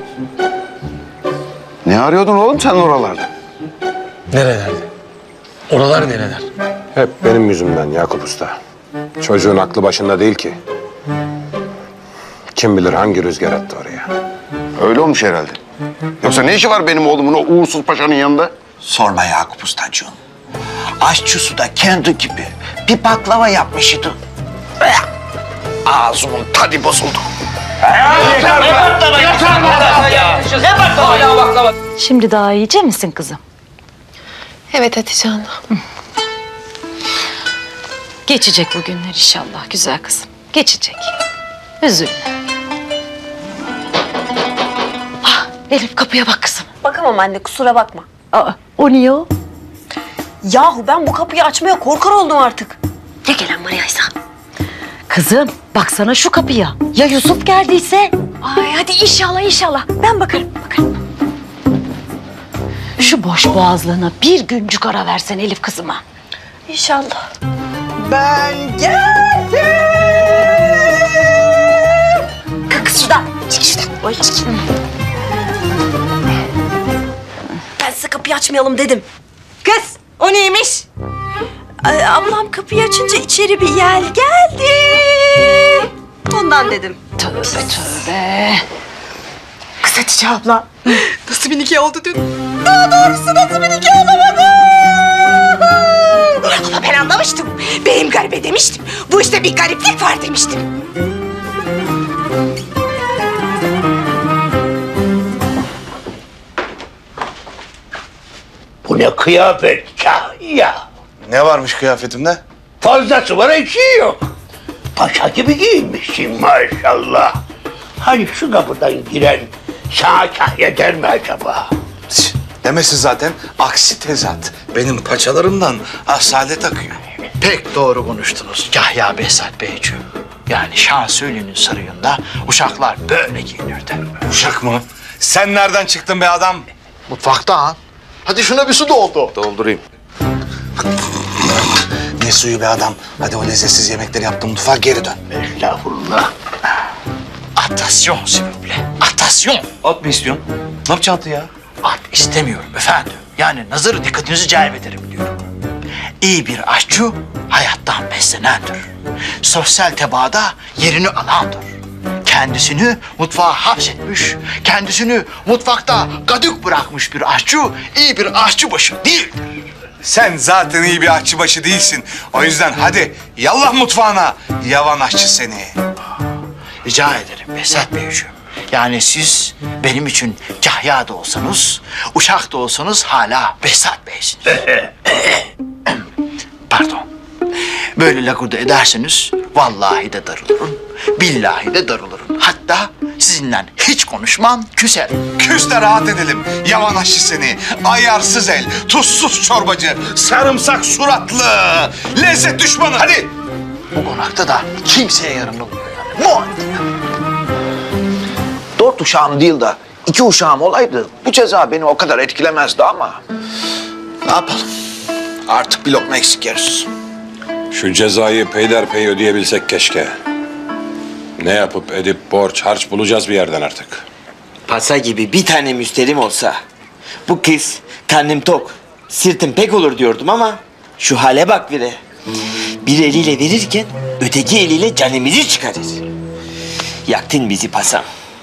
Ne arıyordun oğlum sen oralarda? Nerelerde? Oralar nereler? Hep benim yüzümden Yakup Usta. Çocuğun aklı başında değil ki. Kim bilir hangi rüzgar attı oraya. Öyle olmuş herhalde. Yoksa ne işi var benim oğlumun o uğursuz paşanın yanında? Sorma Yakup Ustacığım. Aşçısı da kendi gibi bir baklava yapmış idi. Ağzımın tadı bozuldu. Şimdi daha yiyecek misin kızım? Evet Hatice Hanım. Geçecek bu günler inşallah güzel kızım. Geçecek. Üzülme. Ah, Elif kapıya bak kızım. Bakamam anne, kusura bakma. Aa, o niye o? Yahu ben bu kapıyı açmaya korkar oldum artık. Ya gelen Maria'ysa? Kızım baksana şu kapıya. Ya Yusuf geldiyse? Ay hadi inşallah inşallah. Ben bakarım bakarım. Şu boş boğazlığına bir güncük ara versen Elif kızıma. İnşallah. Ben geldim. Kız şuradan. Çık şuradan. Oy çık. Ben size kapıyı açmayalım dedim. Kız o neymiş? Ay, ablam kapıyı açınca içeri bir yel geldi. Ondan dedim. Tövbe tövbe. Kız Hatice abla. Nasıl bir nikah oldu dün? Daha doğrusu nasıl bir nikah olamadı? Ama ben anlamıştım. Benim garibe demiştim. Bu işte bir gariplik var demiştim. Bu ne kıyafet ya? Ne varmış kıyafetimde? Fazlası var eksiği yok. Paşa gibi giyinmişsin maşallah. Hani şu kapıdan giren sana kahya der mi acaba? Demesin zaten. Aksi tezat. Benim paçalarımdan asalet akıyor. Pek doğru konuştunuz Kahya Behzat Beyciğim. Yani Şansölye'nin sarayında uşaklar böyle giyinirdi. Uşak mı? Sen nereden çıktın be adam? Mutfakta ha. Hadi şuna bir su doldu. Doldurayım. Ne suyu be adam. Hadi o lezzetsiz yemekleri yaptığın mutfağa geri dön. Estağfurullah. Atasyon sebeple. Atasyon. At mı istiyorsun? Ne yapacaksın atı ya? At istemiyorum efendim. Yani nazarı dikkatinizi celbederim diyorum. İyi bir aşçı hayattan beslenendir. Sosyal tebaada yerini alandır. Kendisini mutfağa hapsetmiş, kendisini mutfakta gadık bırakmış bir aşçı iyi bir aşçıbaşı değildir. Sen zaten iyi bir aşçıbaşı değilsin. O yüzden hadi yallah mutfağına. Yavan aşçı seni. Rica ederim Behzat Beyciğim. Yani siz benim için Kahya da olsanız, uşak da olsanız hala Behzat Bey'siniz. Pardon. Böyle lakurda ederseniz vallahi de darılırım, billahi de darılırım. Hatta sizinle hiç konuşmam, küserim. Küs de rahat edelim. Yavan aşçı seni. Ayarsız el, tuzsuz çorbacı, sarımsak suratlı, lezzet düşmanı. Hadi. Bu konakta da kimseye yaranılmıyor yani. Muhakkak. Dört uşağım değil de iki uşağım olaydı bu ceza beni o kadar etkilemezdi ama ne yapalım? Artık bir lokma eksik yeriz. Şu cezayı peyderpey ödeyebilsek keşke. Ne yapıp edip borç harç bulacağız bir yerden artık. Pasa gibi bir tane müşterim olsa. Bu kız karnım tok, sırtım pek olur diyordum ama şu hale bak bire. Bir eliyle verirken öteki eliyle canımızı çıkarır. Yaktın bizi pasam.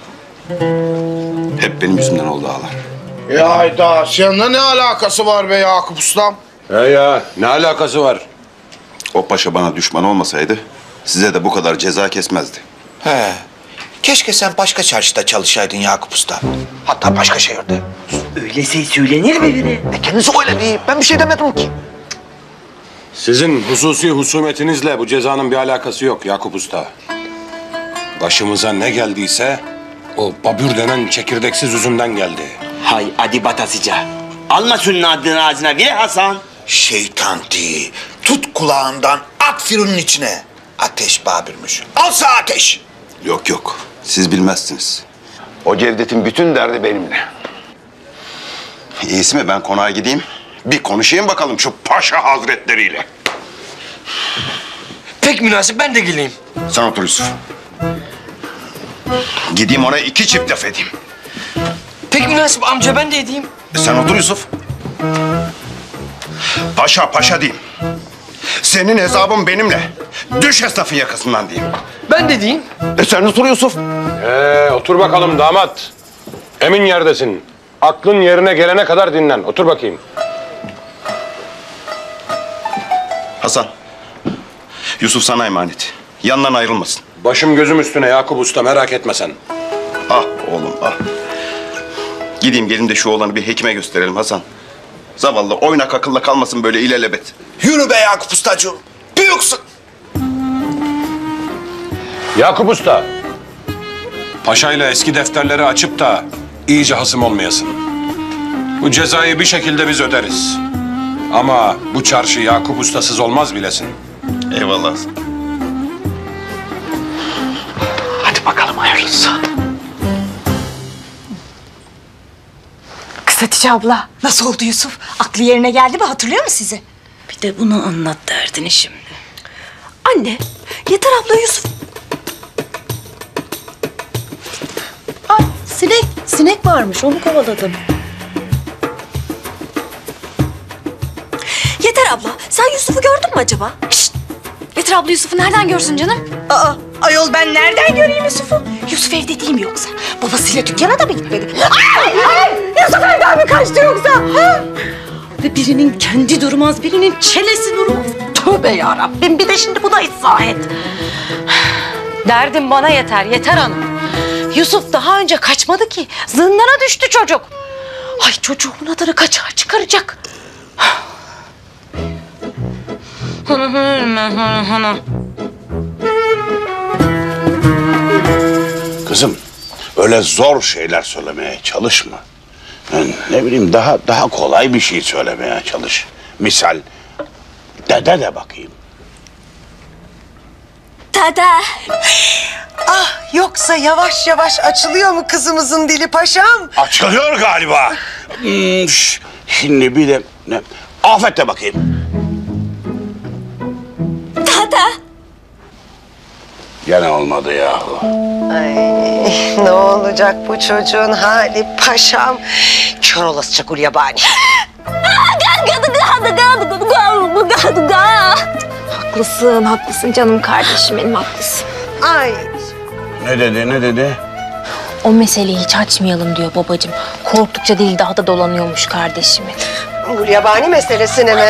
Hep benim yüzümden oldu ağalar. Ya hayda, seninle ne alakası var be Yakup Ustam? He ya, ne alakası var? O paşa bana düşman olmasaydı size de bu kadar ceza kesmezdi. He. Keşke sen başka çarşıda çalışaydın Yakup Usta. Hatta başka şehirde. Öyle şey söylenir mi bire? E kendisi öyle değil. Ben bir şey demedim ki. Sizin hususi husumetinizle bu cezanın bir alakası yok Yakup Usta. Başımıza ne geldiyse o babür denen çekirdeksiz üzümden geldi. Hay adi batasıca. Alma şunun adını ağzına Vire Hasan. Şeytan değil. Tut kulağından at firunun içine. Ateş Babür'müş. Alsa ateş. Yok yok. Siz bilmezsiniz. O Cevdet'in bütün derdi benimle. İyisi mi ben konağa gideyim? Bir konuşayım bakalım şu paşa hazretleriyle. Pek münasip, ben de geleyim. Sen otur Yusuf. Gideyim ona iki çift laf edeyim. Pek münasip amca, ben de edeyim. E sen otur Yusuf. Paşa paşa diyeyim. Senin hesabın benimle. Düş hesabın yakasından diyeyim. Ben de diyeyim. E sen otur Yusuf. Ee, otur bakalım damat. Emin yerdesin. Aklın yerine gelene kadar dinlen. Otur bakayım. Hasan. Yusuf sana emanet. Yanından ayrılmasın. Başım gözüm üstüne Yakup Usta, merak etme sen. Ah oğlum ah. Gideyim gelin de şu oğlanı bir hekime gösterelim Hasan. Zavallı oynak akılla kalmasın böyle ilelebet. Yürü be Yakup Ustacığım. Büyüksün. Yakup Usta. Paşayla eski defterleri açıp da iyice hasım olmayasın. Bu cezayı bir şekilde biz öderiz. Ama bu çarşı Yakup Usta'sız olmaz bilesin. Eyvallah. Hadi bakalım hayırlısı. Kız Hatice abla, nasıl oldu Yusuf? Aklı yerine geldi mi? Hatırlıyor mu sizi? Bir de bunu anlat derdini şimdi. Anne, yeter abla Yusuf. Ay sinek, sinek varmış onu kovaladım. Yeter abla, sen Yusuf'u gördün mü acaba? Şşt! Yeter abla Yusuf'u nereden görsün canım? Aa, ayol ben nereden göreyim Yusuf'u? Yusuf evde değil mi yoksa? Babasıyla dükkana da mı gitmedi? Ay, ay, Yusuf evden mi kaçtı yoksa? Ha? Ve birinin kendi durmaz, birinin çenesi durmaz. Tövbe yarabbim, bir de şimdi buna izah et. Derdim bana yeter, yeter hanım. Yusuf daha önce kaçmadı ki. Zindana düştü çocuk. Ay çocuğumun adını kaçağa çıkaracak. Kızım, öyle zor şeyler söylemeye çalışma. Yani ne bileyim daha daha kolay bir şey söylemeye çalış. Misal, dede de bakayım. Dede. Ah yoksa yavaş yavaş açılıyor mu kızımızın dili paşam? Açılıyor galiba. Hmm, şş, şimdi bir de ne? Afet de bakayım. Dede. Gene olmadı yahu. Ay ne olacak bu çocuğun hali paşam? Kör olasıca gulyabani. Haklısın, haklısın canım kardeşim benim, haklısın. Ay. Ne dedi, ne dedi? O meseleyi hiç açmayalım diyor babacığım. Korktukça dili daha da dolanıyormuş kardeşimin. Gulyabani meselesine mi?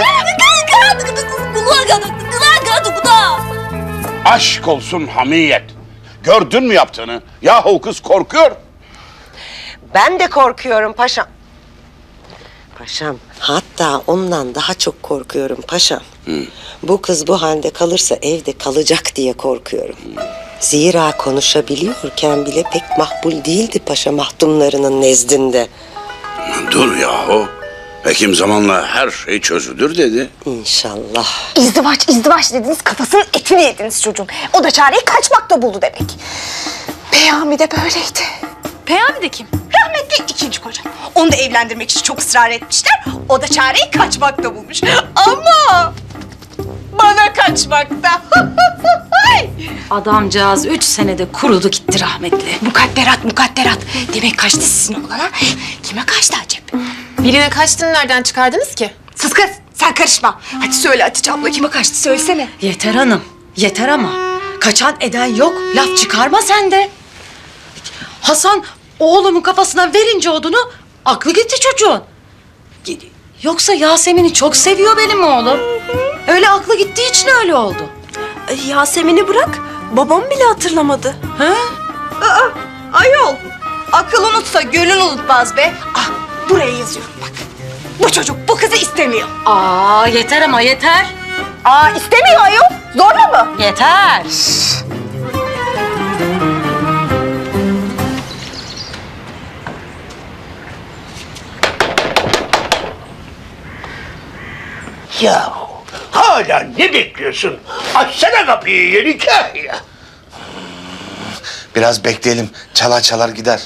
Aşk olsun hamiyet. Gördün mü yaptığını? Yahu kız korkuyor. Ben de korkuyorum paşam. Paşam, hatta ondan daha çok korkuyorum paşam. Hı. Bu kız bu halde kalırsa evde kalacak diye korkuyorum. Zira konuşabiliyorken bile pek makbul değildi paşa mahdumlarının nezdinde. Dur yahu. Hekim zamanla her şey çözülür dedi. İnşallah. İzdivaç, izdivaç dediniz, kafasının etini yediniz çocuğun. O da çareyi kaçmakta buldu demek. Peyami de böyleydi. Peyami de kim? Rahmetli ikinci kocam. Onu da evlendirmek için çok ısrar etmişler. O da çareyi kaçmakta bulmuş. Ama bana kaçmakta. Adamcağız üç senede kurudu gitti rahmetli. Mukadderat, mukadderat. Demek kaçtı sizin oğlana. Kime kaçtı acaba? Birine kaçtığını nereden çıkardınız ki? Sus kız, sen karışma. Hadi söyle Hatice abla, kime kaçtı söylesene. Yeter hanım, yeter ama. Kaçan eden yok, laf çıkarma sen de. Hasan oğlumun kafasına verince odunu, aklı gitti çocuğun. Yoksa Yasemin'i çok seviyor benim oğlum. Öyle aklı gittiği için öyle oldu. Yasemin'i bırak, babam bile hatırlamadı. Ha? Aa, ayol, akıl unutsa gönül unutmaz be. Ah, buraya yazıyorum bak. Bu çocuk bu kızı istemiyor. Aa yeter ama yeter. Aa istemiyor ayol. Zorla mı? Yeter. Ya hala ne bekliyorsun? Açsana kapıyı yeni Kahya. Biraz bekleyelim. Çalar çalar gider.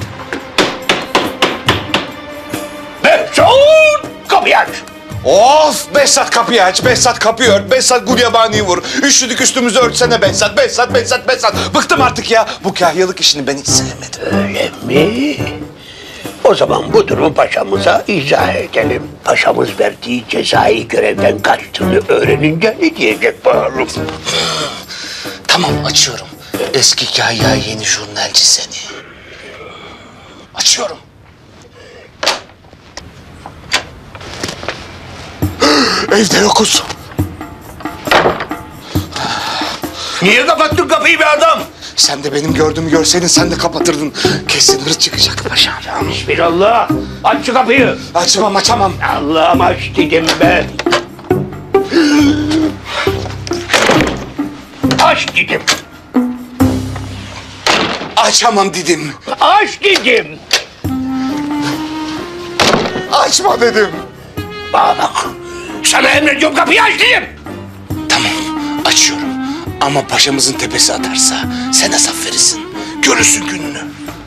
Behzat! Kapıyı aç. Of! Behzat kapıyı aç, Behzat kapıyı ört, Behzat gulyabaniyi vur. Üşüdük üstümüzü örtsene Behzat, Behzat, Behzat, Behzat. Bıktım artık ya. Bu kahyalık işini ben hiç sevmedim. Öyle mi? O zaman bu durumu paşamıza izah edelim. Paşamız verdiği cezai görevden kaçtığını öğrenince ne diyecek bakalım? Tamam, açıyorum. Eski kahya, yeni jurnalci seni. Açıyorum. Evde yokuz. Niye kapattın kapıyı be adam? Sen de benim gördüğümü görseydin sen de kapatırdın. Kesin hırs çıkacak paşam. Bismillah. Aç şu kapıyı. Açamam, açamam. Allah'ım aç dedim be. Aç dedim. Açamam dedim. Aç dedim. Açma dedim. Bana bak. Sana emrediyorum kapıyı aç dedim. Tamam, açıyorum. Ama paşamızın tepesi atarsa sen hesap verirsin. Görürsün gününü.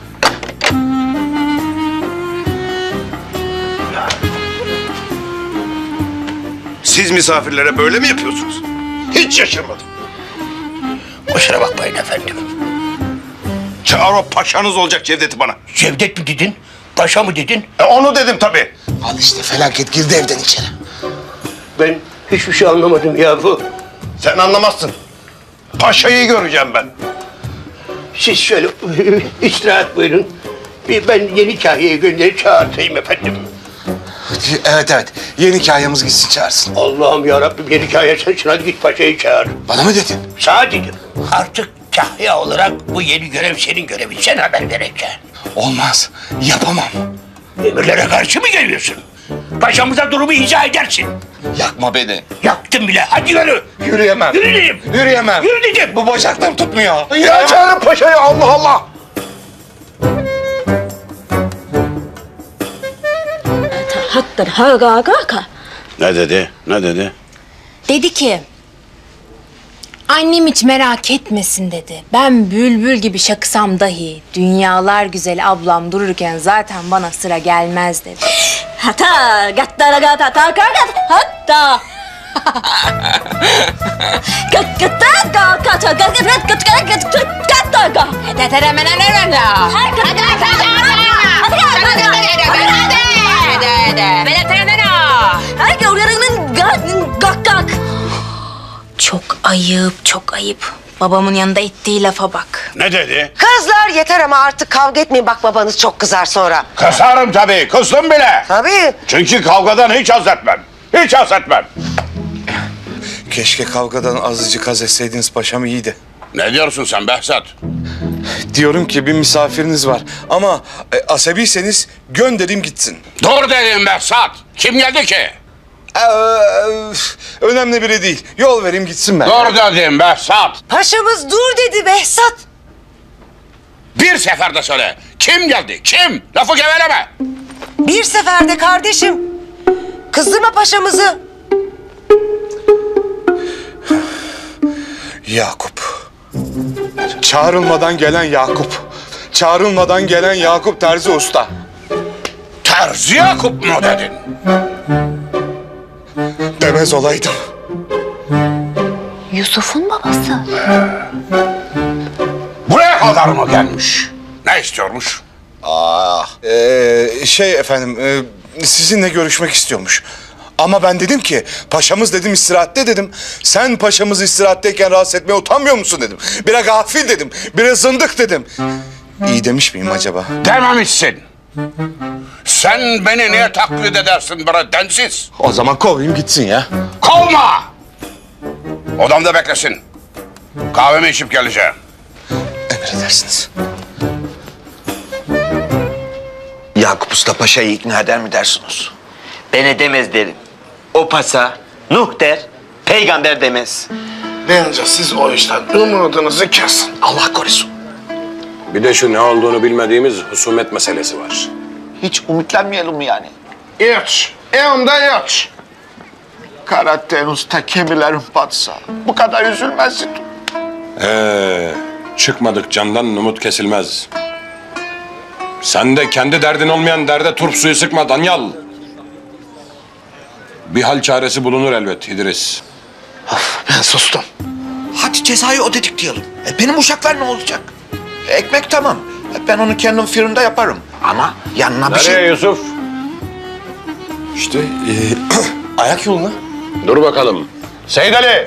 Siz misafirlere böyle mi yapıyorsunuz? Hiç şaşırmadım. Kusura bakmayın efendim. Çağır o paşanız olacak Cevdet'i bana. Cevdet mi dedin? Paşa mı dedin? E onu dedim tabii. Al işte felaket girdi evden içeri. Ben hiçbir şey anlamadım ya bu. Sen anlamazsın. Paşayı göreceğim ben. Siz şöyle istirahat buyurun. Bir ben yeni Kahya'yı gönderip çağırtayım efendim. Evet evet, yeni kahyamız gitsin çağırsın. Allah'ım yarabbim yeni Kahya sensin, hadi git paşayı çağır. Bana mı dedin? Sana dedim. Artık Kahya olarak bu yeni görev senin görevin. Sen haber vereceksin. Olmaz, yapamam. Emirlere karşı mı geliyorsun? Paşamıza durumu izah edersin. Yakma beni. Yaktın bile, hadi yürü. Yürüyemem. Yürü dedim. Yürüyemem. Yürü dedim. Bu bacaklarım tutmuyor. Ya çağırın paşayı Allah Allah. Hatta ha ga Ne dedi? Ne dedi? Dedi ki... Annem hiç merak etmesin dedi. Ben bülbül gibi şakısam dahi dünyalar güzeli ablam dururken zaten bana sıra gelmez dedi. Hatta gatta gatta gatta hatta. Çok ayıp, çok ayıp. Babamın yanında ettiği lafa bak. Ne dedi? Kızlar yeter ama artık kavga etmeyin. Bak babanız çok kızar sonra. Kızarım tabii, kızdım bile. Tabii. Çünkü kavgadan hiç haz etmem. Hiç haz etmem. Keşke kavgadan azıcık haz etseydiniz paşam, iyiydi. Ne diyorsun sen Behzat? Diyorum ki bir misafiriniz var ama e, asabiyseniz gönderin gitsin. Dur dedim Behzat. Kim geldi ki? Ee, önemli biri değil. Yol vereyim gitsin ben. Dur dedim Behzat. Paşamız dur dedi Behzat. Bir seferde söyle. Kim geldi? Kim? Lafı geveleme. Bir seferde kardeşim. Kızdırma paşamızı. Yakup. Çağrılmadan gelen Yakup. Çağrılmadan gelen Yakup Terzi Usta. Terzi Yakup mu dedin? Demez olaydım. Yusuf'un babası. Buraya kadar mı gelmiş? Ne istiyormuş? Ah, ee, şey efendim, e, sizinle görüşmek istiyormuş. Ama ben dedim ki, paşamız dedim istirahatte dedim. Sen paşamız istirahatteyken rahatsız etmeye utanmıyor musun dedim. Biraz gafil dedim, biraz zındık dedim. İyi demiş miyim acaba? Dememişsin. Sen beni niye taklit edersin böyle densiz? O zaman kovayım gitsin ya. Kovma! Odamda beklesin. Kahvemi içip geleceğim. Emredersiniz. Yakup Usta Paşa'yı ikna eder mi dersiniz? Ben edemez derim. O pasa Nuh der, peygamber demez. Bence siz o işten umudunuzu kesin. Allah korusun. Bir de şu ne olduğunu bilmediğimiz husumet meselesi var. Hiç umutlanmayalım mı yani? İç. Evimde iç. Karadeniz'te kemilerim batsa bu kadar üzülmezsin. Ee, çıkmadık candan umut kesilmez. Sen de kendi derdin olmayan derde turp suyu sıkma Danyal. Bir hal çaresi bulunur elbet İdris. Ben sustum. Hadi cezayı ödedik diyelim. E, benim uşaklar ne olacak? E, ekmek tamam. E, ben onu kendim fırında yaparım. Ama yanına bir Nereye şey... Yusuf? İşte e, ayak yoluna. Dur bakalım. Seyit Ali.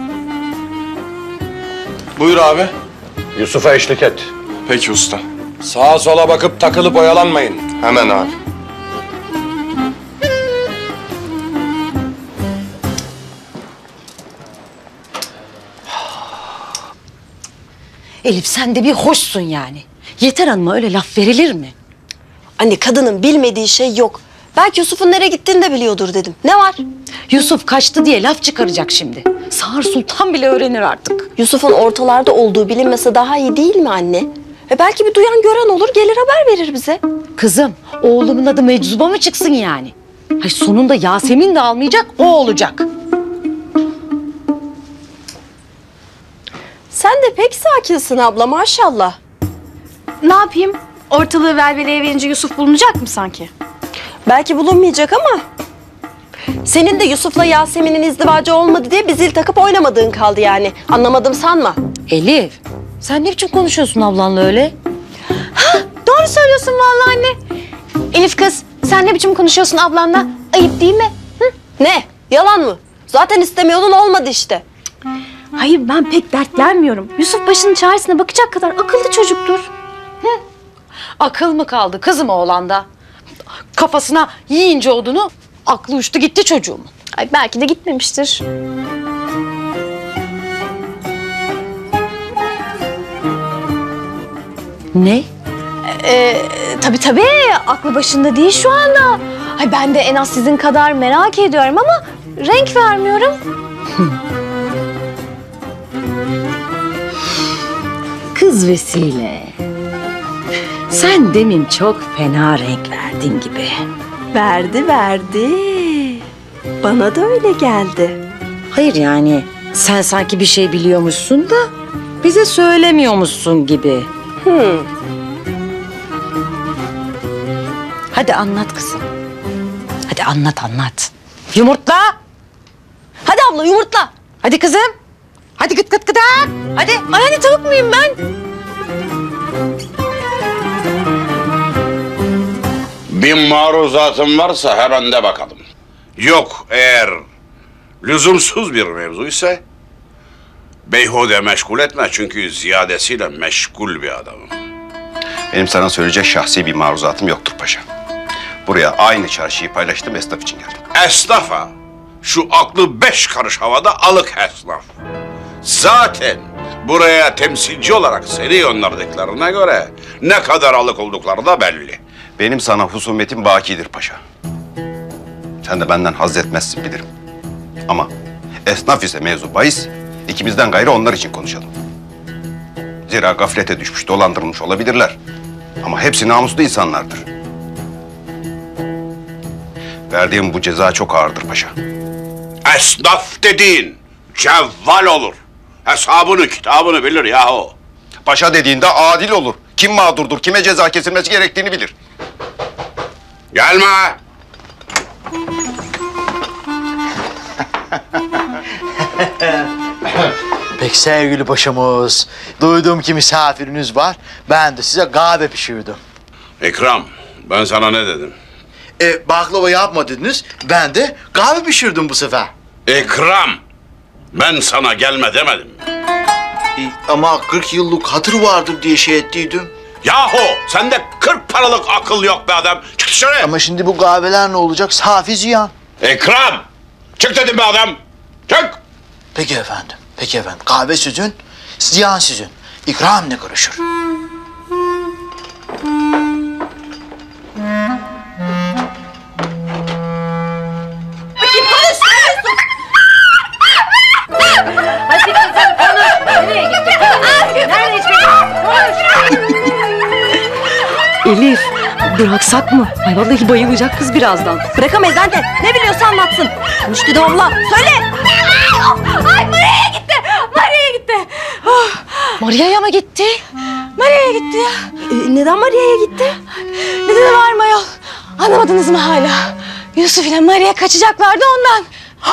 Buyur abi. Yusuf'a eşlik et. Peki usta. Sağa sola bakıp takılıp oyalanmayın. Hemen abi. Elif sen de bir hoşsun yani. Yeter Hanım'a öyle laf verilir mi? Anne kadının bilmediği şey yok. Belki Yusuf'un nereye gittiğini de biliyordur dedim. Ne var? Yusuf kaçtı diye laf çıkaracak şimdi. Sağır Sultan bile öğrenir artık. Yusuf'un ortalarda olduğu bilinmese daha iyi değil mi anne? E belki bir duyan gören olur gelir haber verir bize. Kızım oğlumun adı Meczuba mı çıksın yani? Hay sonunda Yasemin de almayacak o olacak. Sen de pek sakinsin abla maşallah. Ne yapayım? Ortalığı velveleye verince Yusuf bulunacak mı sanki? Belki bulunmayacak ama... Senin de Yusuf'la Yasemin'in izdivacı olmadı diye bir zil takıp oynamadığın kaldı yani. Anlamadım sanma. Elif sen ne biçim konuşuyorsun ablanla öyle? Ha, doğru söylüyorsun vallahi anne. Elif kız sen ne biçim konuşuyorsun ablanla? Ayıp değil mi? Hı? Ne? Yalan mı? Zaten istemiyordun olmadı işte. Hayır ben pek dertlenmiyorum. Yusuf başının çaresine bakacak kadar akıllı çocuktur. Hı. Akıl mı kaldı kızım oğlanda? Kafasına yiyince odunu aklı uçtu gitti çocuğumun. Ay belki de gitmemiştir. Ne? Ee, tabii tabii aklı başında değil şu anda. Ay ben de en az sizin kadar merak ediyorum ama renk vermiyorum. Kız Vesile. Sen demin çok fena renk verdin gibi. Verdi verdi. Bana da öyle geldi. Hayır yani sen sanki bir şey biliyormuşsun da bize söylemiyormuşsun gibi. Hmm. Hadi anlat kızım. Hadi anlat anlat. Yumurtla. Hadi abla yumurtla. Hadi kızım. Hadi gıt gıt gıdak. Hadi. Ay hani tavuk muyum ben? Bir maruzatın varsa hemen de bakalım. Yok eğer lüzumsuz bir mevzu ise beyhude meşgul etme çünkü ziyadesiyle meşgul bir adamım. Benim sana söyleyecek şahsi bir maruzatım yoktur paşa. Buraya aynı çarşıyı paylaştım, esnaf için geldim. Esnafa, şu aklı beş karış havada alık esnaf. Zaten buraya temsilci olarak seni gönderdik göre ne kadar alık oldukları da belli. Benim sana husumetim bakidir paşa. Sen de benden haz etmezsin bilirim. Ama esnaf ise mevzu bahis, ikimizden gayrı onlar için konuşalım. Zira gaflete düşmüş, dolandırılmış olabilirler. Ama hepsi namuslu insanlardır. Verdiğim bu ceza çok ağırdır paşa. Esnaf dediğin cevval olur. Hesabını kitabını bilir yahu. Paşa dediğinde adil olur. Kim mağdurdur, kime ceza kesilmesi gerektiğini bilir. Gelme. Peki sevgili paşamız, duydum ki misafiriniz var. Ben de size kahve pişirdim. İkram, ben sana ne dedim? E, baklava yapma dediniz, ben de kahve pişirdim bu sefer. İkram, ben sana gelme demedim. E, ama kırk yıllık hatır vardır diye şey ettiydim. Yahu sende kırk paralık akıl yok be adam. Çık dışarı. Ama şimdi bu kahveler ne olacak? Safi ziyan. İkram, çık dedim be adam. Çık. Peki efendim, peki efendim. Kahve sizin, ziyan sizin. İkram ne karışır? Bakayım konuşmuyorsun. Hadi kızım konuş. Nereye gittin? Nereye gittin? Konuş. Elif Bıraksak mı? Ay vallahi bayılacak kız birazdan. Bırakamayız anne. Ne biliyorsa anlatsın. Konuş dedi abla. Söyle. Ay Maria'ya gitti. Maria'ya gitti. Oh. Maria'ya mı gitti? Maria'ya gitti ya. Ee, neden Maria'ya gitti? Nedeni var mı ayol? Anlamadınız mı hala? Yusuf ile Maria kaçacaklardı ondan.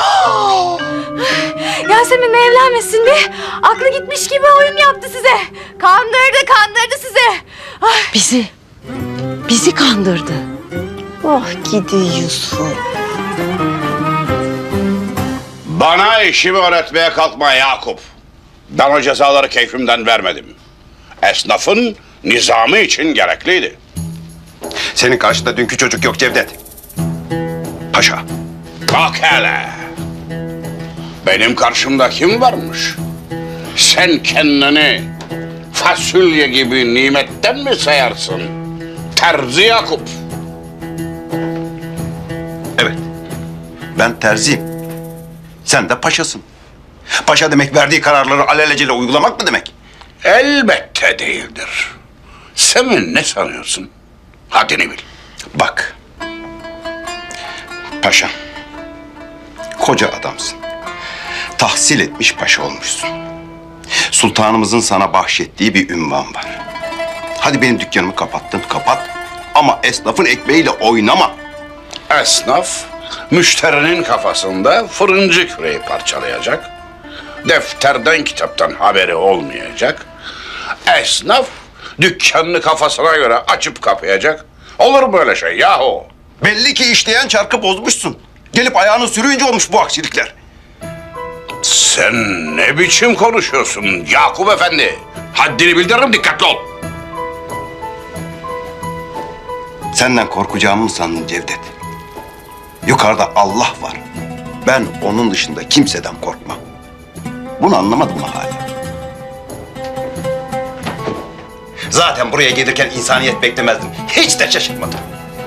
Yasemin'le evlenmesin diye aklı gitmiş gibi oyun yaptı size. Kandırdı, kandırdı sizi. Ay. Bizi, bizi kandırdı. Oh gidi Yusuf. Bana işimi öğretmeye kalkma Yakup. Ben o cezaları keyfimden vermedim. Esnafın nizamı için gerekliydi. Senin karşında dünkü çocuk yok Cevdet. Paşa. Bak hele. Benim karşımda kim varmış? Sen kendini fasulye gibi nimetten mi sayarsın? Terzi Yakup. Evet. Ben terziyim. Sen de paşasın. Paşa demek verdiği kararları alelacele uygulamak mı demek? Elbette değildir. Sen ne sanıyorsun? Haddini bil. Bak. Paşa. Koca adamsın. Tahsil etmiş paşa olmuşsun. Sultanımızın sana bahşettiği bir ünvan var. Hadi benim dükkanımı kapattın, kapat. Ama esnafın ekmeğiyle oynama. Esnaf, müşterinin kafasında fırıncı küreği parçalayacak. Defterden, kitaptan haberi olmayacak. Esnaf, dükkanını kafasına göre açıp kapayacak. Olur mu öyle şey yahu? Belli ki işleyen çarkı bozmuşsun. Gelip ayağını sürüyünce olmuş bu aksilikler. Sen ne biçim konuşuyorsun Yakup Efendi? Haddini bildiririm, dikkatli ol. Senden korkacağımı mı sandın Cevdet? Yukarıda Allah var. Ben onun dışında kimseden korkmam. Bunu anlamadın mı hala? Zaten buraya gelirken insaniyet beklemezdim. Hiç de şaşırmadım.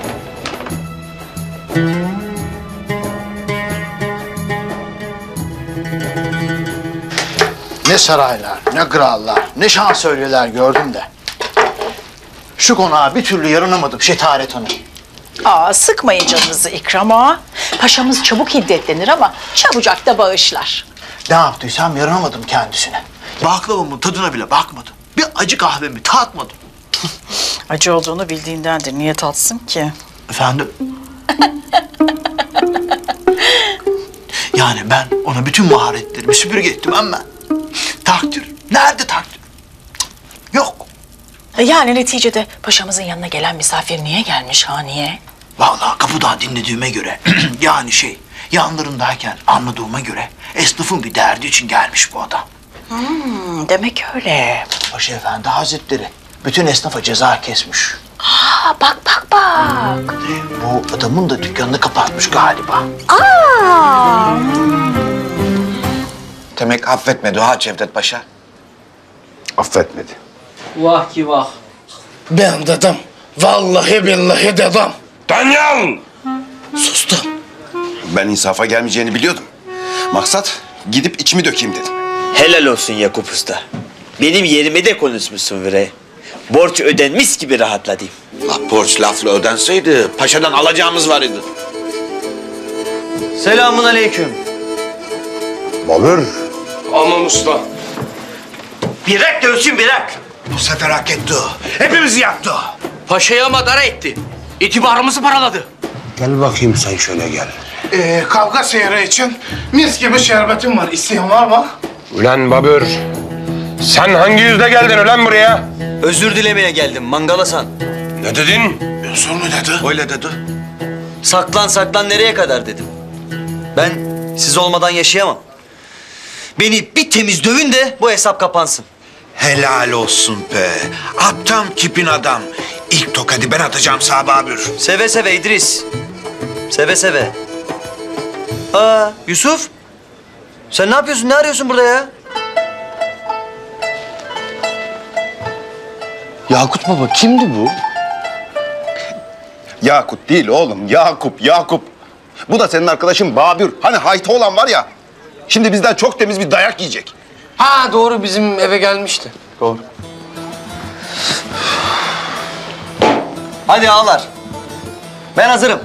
Ne saraylar, ne krallar, ne şan söyleler gördüm de. Şu konağa bir türlü yarınamadım Şetaret Hanım. Aa, sıkmayın canınızı İkram Ağa. Paşamız çabuk hiddetlenir ama çabucak da bağışlar. Ne yaptıysam yaranamadım kendisine. Baklavamın tadına bile bakmadım. Bir acı kahvemi tatmadım. Acı olduğunu bildiğindendir. Niye tatsın ki? Efendim? Yani ben ona bütün maharetlerimi süpürge ettim ama takdir. Nerede takdir? Yok. E yani neticede paşamızın yanına gelen misafir niye gelmiş ha niye? Vallahi kapıdan dinlediğime göre yani şey yanlarındayken anladığıma göre esnafın bir derdi için gelmiş bu adam. Hmm, demek öyle. Paşa Efendi Hazretleri bütün esnafa ceza kesmiş. Aa, bak bak bak. Bu adamın da dükkanını kapatmış galiba. Aa. Demek affetmedi ha Cevdet Paşa. Affetmedi. Vah ki vah. Ben dedim. Vallahi billahi dedim. Danyal! Sustum. Ben insafa gelmeyeceğini biliyordum. Maksat gidip içimi dökeyim dedim. Helal olsun Yakup Usta. Benim yerime de konuşmuşsun bre. Borç ödenmiş gibi rahatladım. La borç lafla ödenseydi paşadan alacağımız var idi. Selamun aleyküm. Babür. Aman usta. Bırak dövsün bırak. Bu sefer hak etti o. Hepimizi yaktı o. Paşaya madara etti. İtibarımızı paraladı. Gel bakayım sen şöyle gel. Ee, kavga seyri için mis gibi şerbetim var. İsteyen var mı? Ulan Babür. Sen hangi yüzle geldin ulan buraya? Özür dilemeye geldim Mangalasan. Ne dedin? Özür mü dedi? Öyle dedi. Saklan saklan nereye kadar dedim. Ben siz olmadan yaşayamam. Beni bir temiz dövün de bu hesap kapansın. Helal olsun be. Aptam tipin adam. İlk tokadı ben atacağım Sababür. Seve seve İdris. Seve seve. Aa Yusuf. Sen ne yapıyorsun? Ne arıyorsun burada ya? Yakut baba kimdi bu? Yakut değil oğlum. Yakup, Yakup. Bu da senin arkadaşın Babür. Hani hayta olan var ya. Şimdi bizden çok temiz bir dayak yiyecek. Ha doğru bizim eve gelmişti. Doğru. Hadi ağalar. Ben hazırım.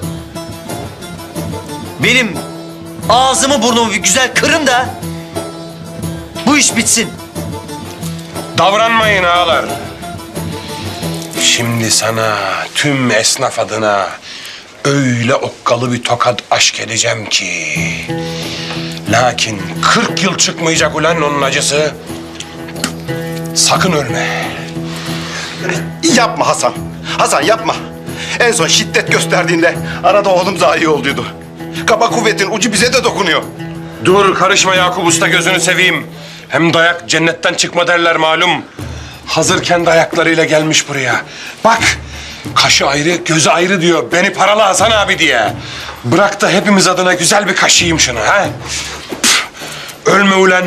Benim ağzımı burnumu bir güzel kırın da bu iş bitsin. Davranmayın ağalar. Şimdi sana tüm esnaf adına öyle okkalı bir tokat aşk edeceğim ki. Lakin kırk yıl çıkmayacak ulan onun acısı. Sakın ölme. Yapma Hasan. Hasan yapma. En son şiddet gösterdiğinde arada oğlum zayi olduydu. Kaba kuvvetin ucu bize de dokunuyor. Dur karışma Yakup Usta, gözünü seveyim. Hem dayak cennetten çıkma derler malum. Hazır kendi ayaklarıyla gelmiş buraya. Bak, kaşı ayrı, gözü ayrı diyor. Beni parala Hasan abi diye. Bırak da hepimiz adına güzel bir kaşıyım şunu ha. Püf, ölme ulan.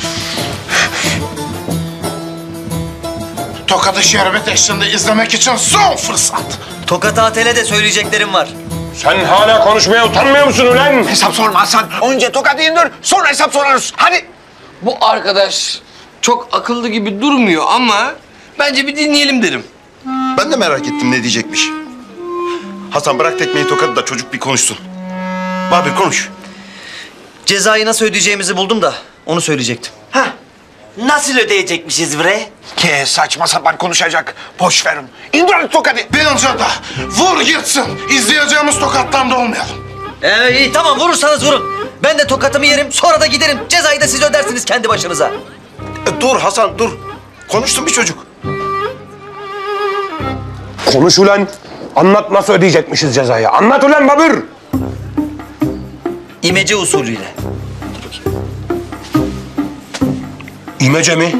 Tokadı şerbet eşliğinde izlemek için son fırsat. Tokat A T L'de söyleyeceklerim var. Sen hala konuşmaya utanmıyor musun ulan? Hesap sorma Hasan. Önce tokadı indir, sonra hesap sorarız. Hadi. Bu arkadaş çok akıllı gibi durmuyor ama bence bir dinleyelim derim. Ben de merak ettim ne diyecekmiş. Hasan bırak tekmeyi tokadı da çocuk bir konuşsun. Babür konuş. Cezayı nasıl ödeyeceğimizi buldum da onu söyleyecektim. Hah. Nasıl ödeyecekmişiz bre? Ke saçma sapan konuşacak. Boş verin. İndir hadi tokadı. Bence de vur gitsin. İzleyeceğimiz tokattan da olmayalım. Ee, iyi tamam, vurursanız vurun. Ben de tokatımı yerim, sonra da giderim. Cezayı da siz ödersiniz kendi başınıza. E, dur Hasan dur. Konuşsun bir çocuk. Konuş ulan. Anlat nasıl ödeyecekmişiz cezayı. Anlat ulan babür. İmece usulüyle. İmece mi?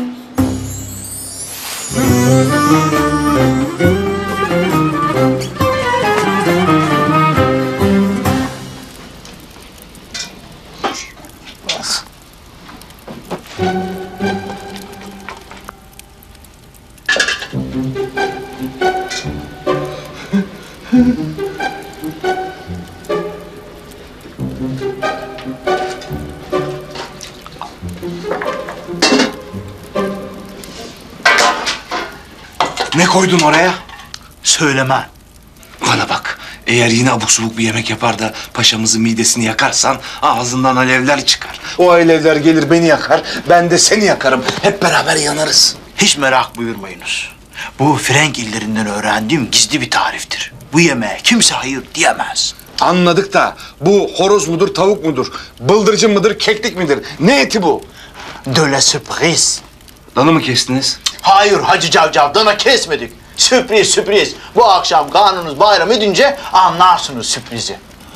Ne koydun oraya? Söyleme. Bana bak, eğer yine abuk subuk bir yemek yapar da paşamızın midesini yakarsan ağzından alevler çıkar. O alevler gelir beni yakar, ben de seni yakarım. Hep beraber yanarız. Hiç merak buyurmayınız. Bu Frank illerinden öğrendiğim gizli bir tariftir. Bu yemeğe kimse hayır diyemez. Anladık da bu horoz mudur, tavuk mudur? Bıldırcın mıdır, keklik midir? Ne eti bu? De la sürpriz. Danı mı kestiniz? Hayır Hacı Cavcav, dana kesmedik. Sürpriz sürpriz. Bu akşam karnınız bayram edince anlarsınız sürprizi.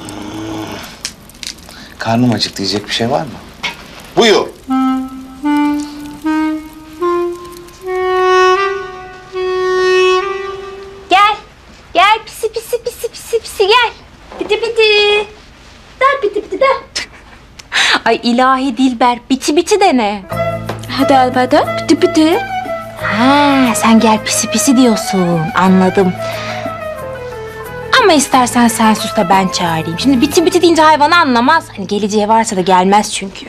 Karnım acıktı, yiyecek bir şey var mı? Buyur. Gel. Gel pisi pisi pisi pisi pisi gel. Biti biti. Der biti biti der. Ay ilahi Dilber, biti biti de ne? Hadi hadi biti biti. Ha, sen gel pisi pisi diyorsun, anladım. Ama istersen sen sus da ben çağırayım. Şimdi biti biti deyince hayvanı anlamaz. Hani geleceği varsa da gelmez çünkü.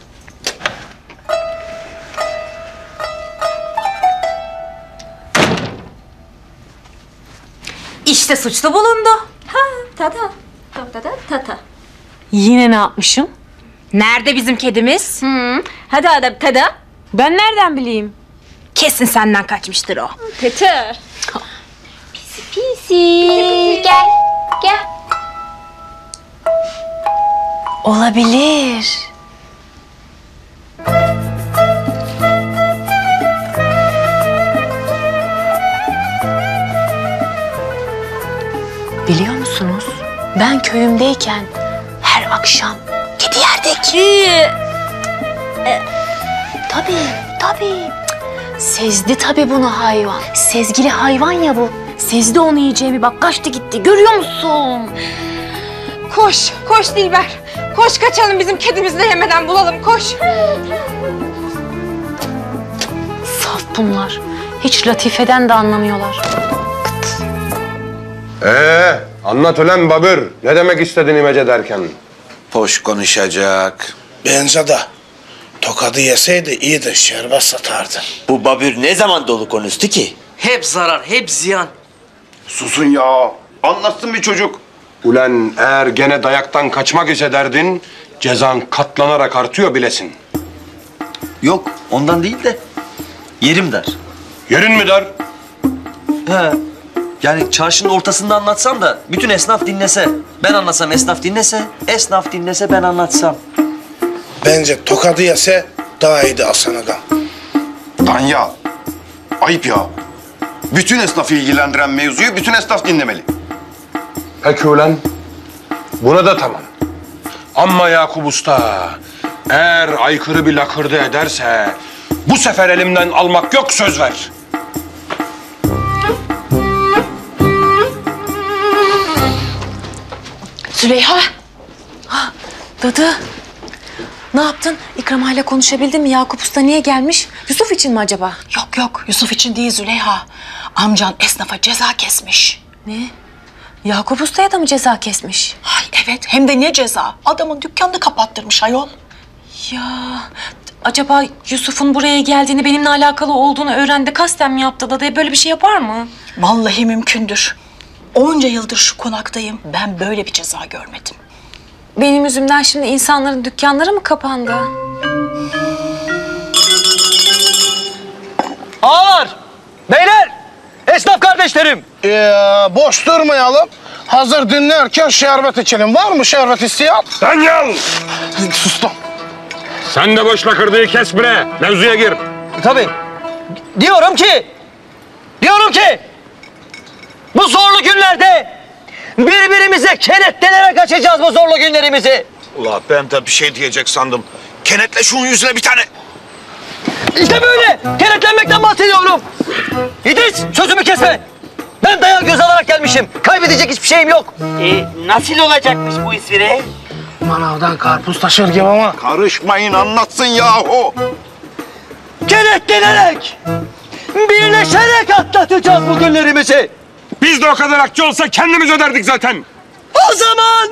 İşte suçlu bulundu. Ha tata. Tata tata. Yine ne yapmışım? Nerede bizim kedimiz? Hı. Hadi hadi tada. Ben nereden bileyim? Kesin senden kaçmıştır o. Tata. Pisi pisi. Gel. Gel. Olabilir. Biliyor musunuz? Ben köyümdeyken her akşam kedi yerdik. E, tabii, tabii. Sezdi tabii bunu hayvan. Sezgili hayvan ya bu. Sezdi onu yiyeceğimi, bak kaçtı gitti. Görüyor musun? Koş, koş Dilber. Koş kaçalım, bizim kedimizi de yemeden bulalım, koş. Saf bunlar. Hiç Latife'den de anlamıyorlar. Ee, anlat ulan babür. Ne demek istedin imece derken? Boş konuşacak. Bence de. Tokadı yeseydi iyi de şerbet satardı. Bu babür ne zaman dolu konuştu ki? Hep zarar, hep ziyan. Susun ya. Anlatsın bir çocuk. Ulan eğer gene dayaktan kaçmak ise derdin, cezan katlanarak artıyor bilesin. Yok, ondan değil de yerim dar. Yerin mi dar? He. Yani çarşının ortasında anlatsam da bütün esnaf dinlese. Ben anlatsam esnaf dinlese, esnaf dinlese ben anlatsam. Bence tokadı yese daha iyiydi Hasan Agam. Danya. Ayıp ya. Bütün esnafı ilgilendiren mevzuyu bütün esnaf dinlemeli. Peki ulan, buna da tamam. Ama Yakup Usta, eğer aykırı bir lakırdı ederse bu sefer elimden almak yok, söz ver. Züleyha. Ha, dadı. Ne yaptın? İkram ile konuşabildin mi? Yakup Usta niye gelmiş? Yusuf için mi acaba? Yok yok Yusuf için değil Züleyha. Amcan esnafa ceza kesmiş. Ne? Yakup Usta'ya da mı ceza kesmiş? Ay evet hem de ne ceza. Adamın dükkanını kapattırmış ayol. Ya acaba Yusuf'un buraya geldiğini, benimle alakalı olduğunu öğrendi, kasten mi yaptı dadı? Böyle bir şey yapar mı? Vallahi mümkündür. Onca yıldır şu konaktayım. Ben böyle bir ceza görmedim. Benim yüzümden şimdi insanların dükkanları mı kapandı? Ağalar, beyler, esnaf kardeşlerim. Ee, boş durmayalım. Hazır dinlerken şerbet içelim. Var mı şerbet isteyen? Danyal! Sustum. Sen de boş lakırdıyı kes bre, mevzuya gir. Tabii. Diyorum ki, diyorum ki bu zorlu günlerde birbirimize kenetlenerek açacağız bu zorlu günlerimizi. Ula ben de bir şey diyecek sandım. Kenetle şunun yüzüne bir tane. İşte böyle kenetlenmekten bahsediyorum. İdris, sözümü kesme. Ben dayak göz alarak gelmişim. Kaybedecek hiçbir şeyim yok. E, nasıl olacakmış bu iş bre? Manavdan karpuz taşır gibi ama. Karışmayın anlatsın yahu. Kenetlenerek, birleşerek atlatacağız bu günlerimizi. Biz de o kadar akçe olsa kendimiz öderdik zaten. O zaman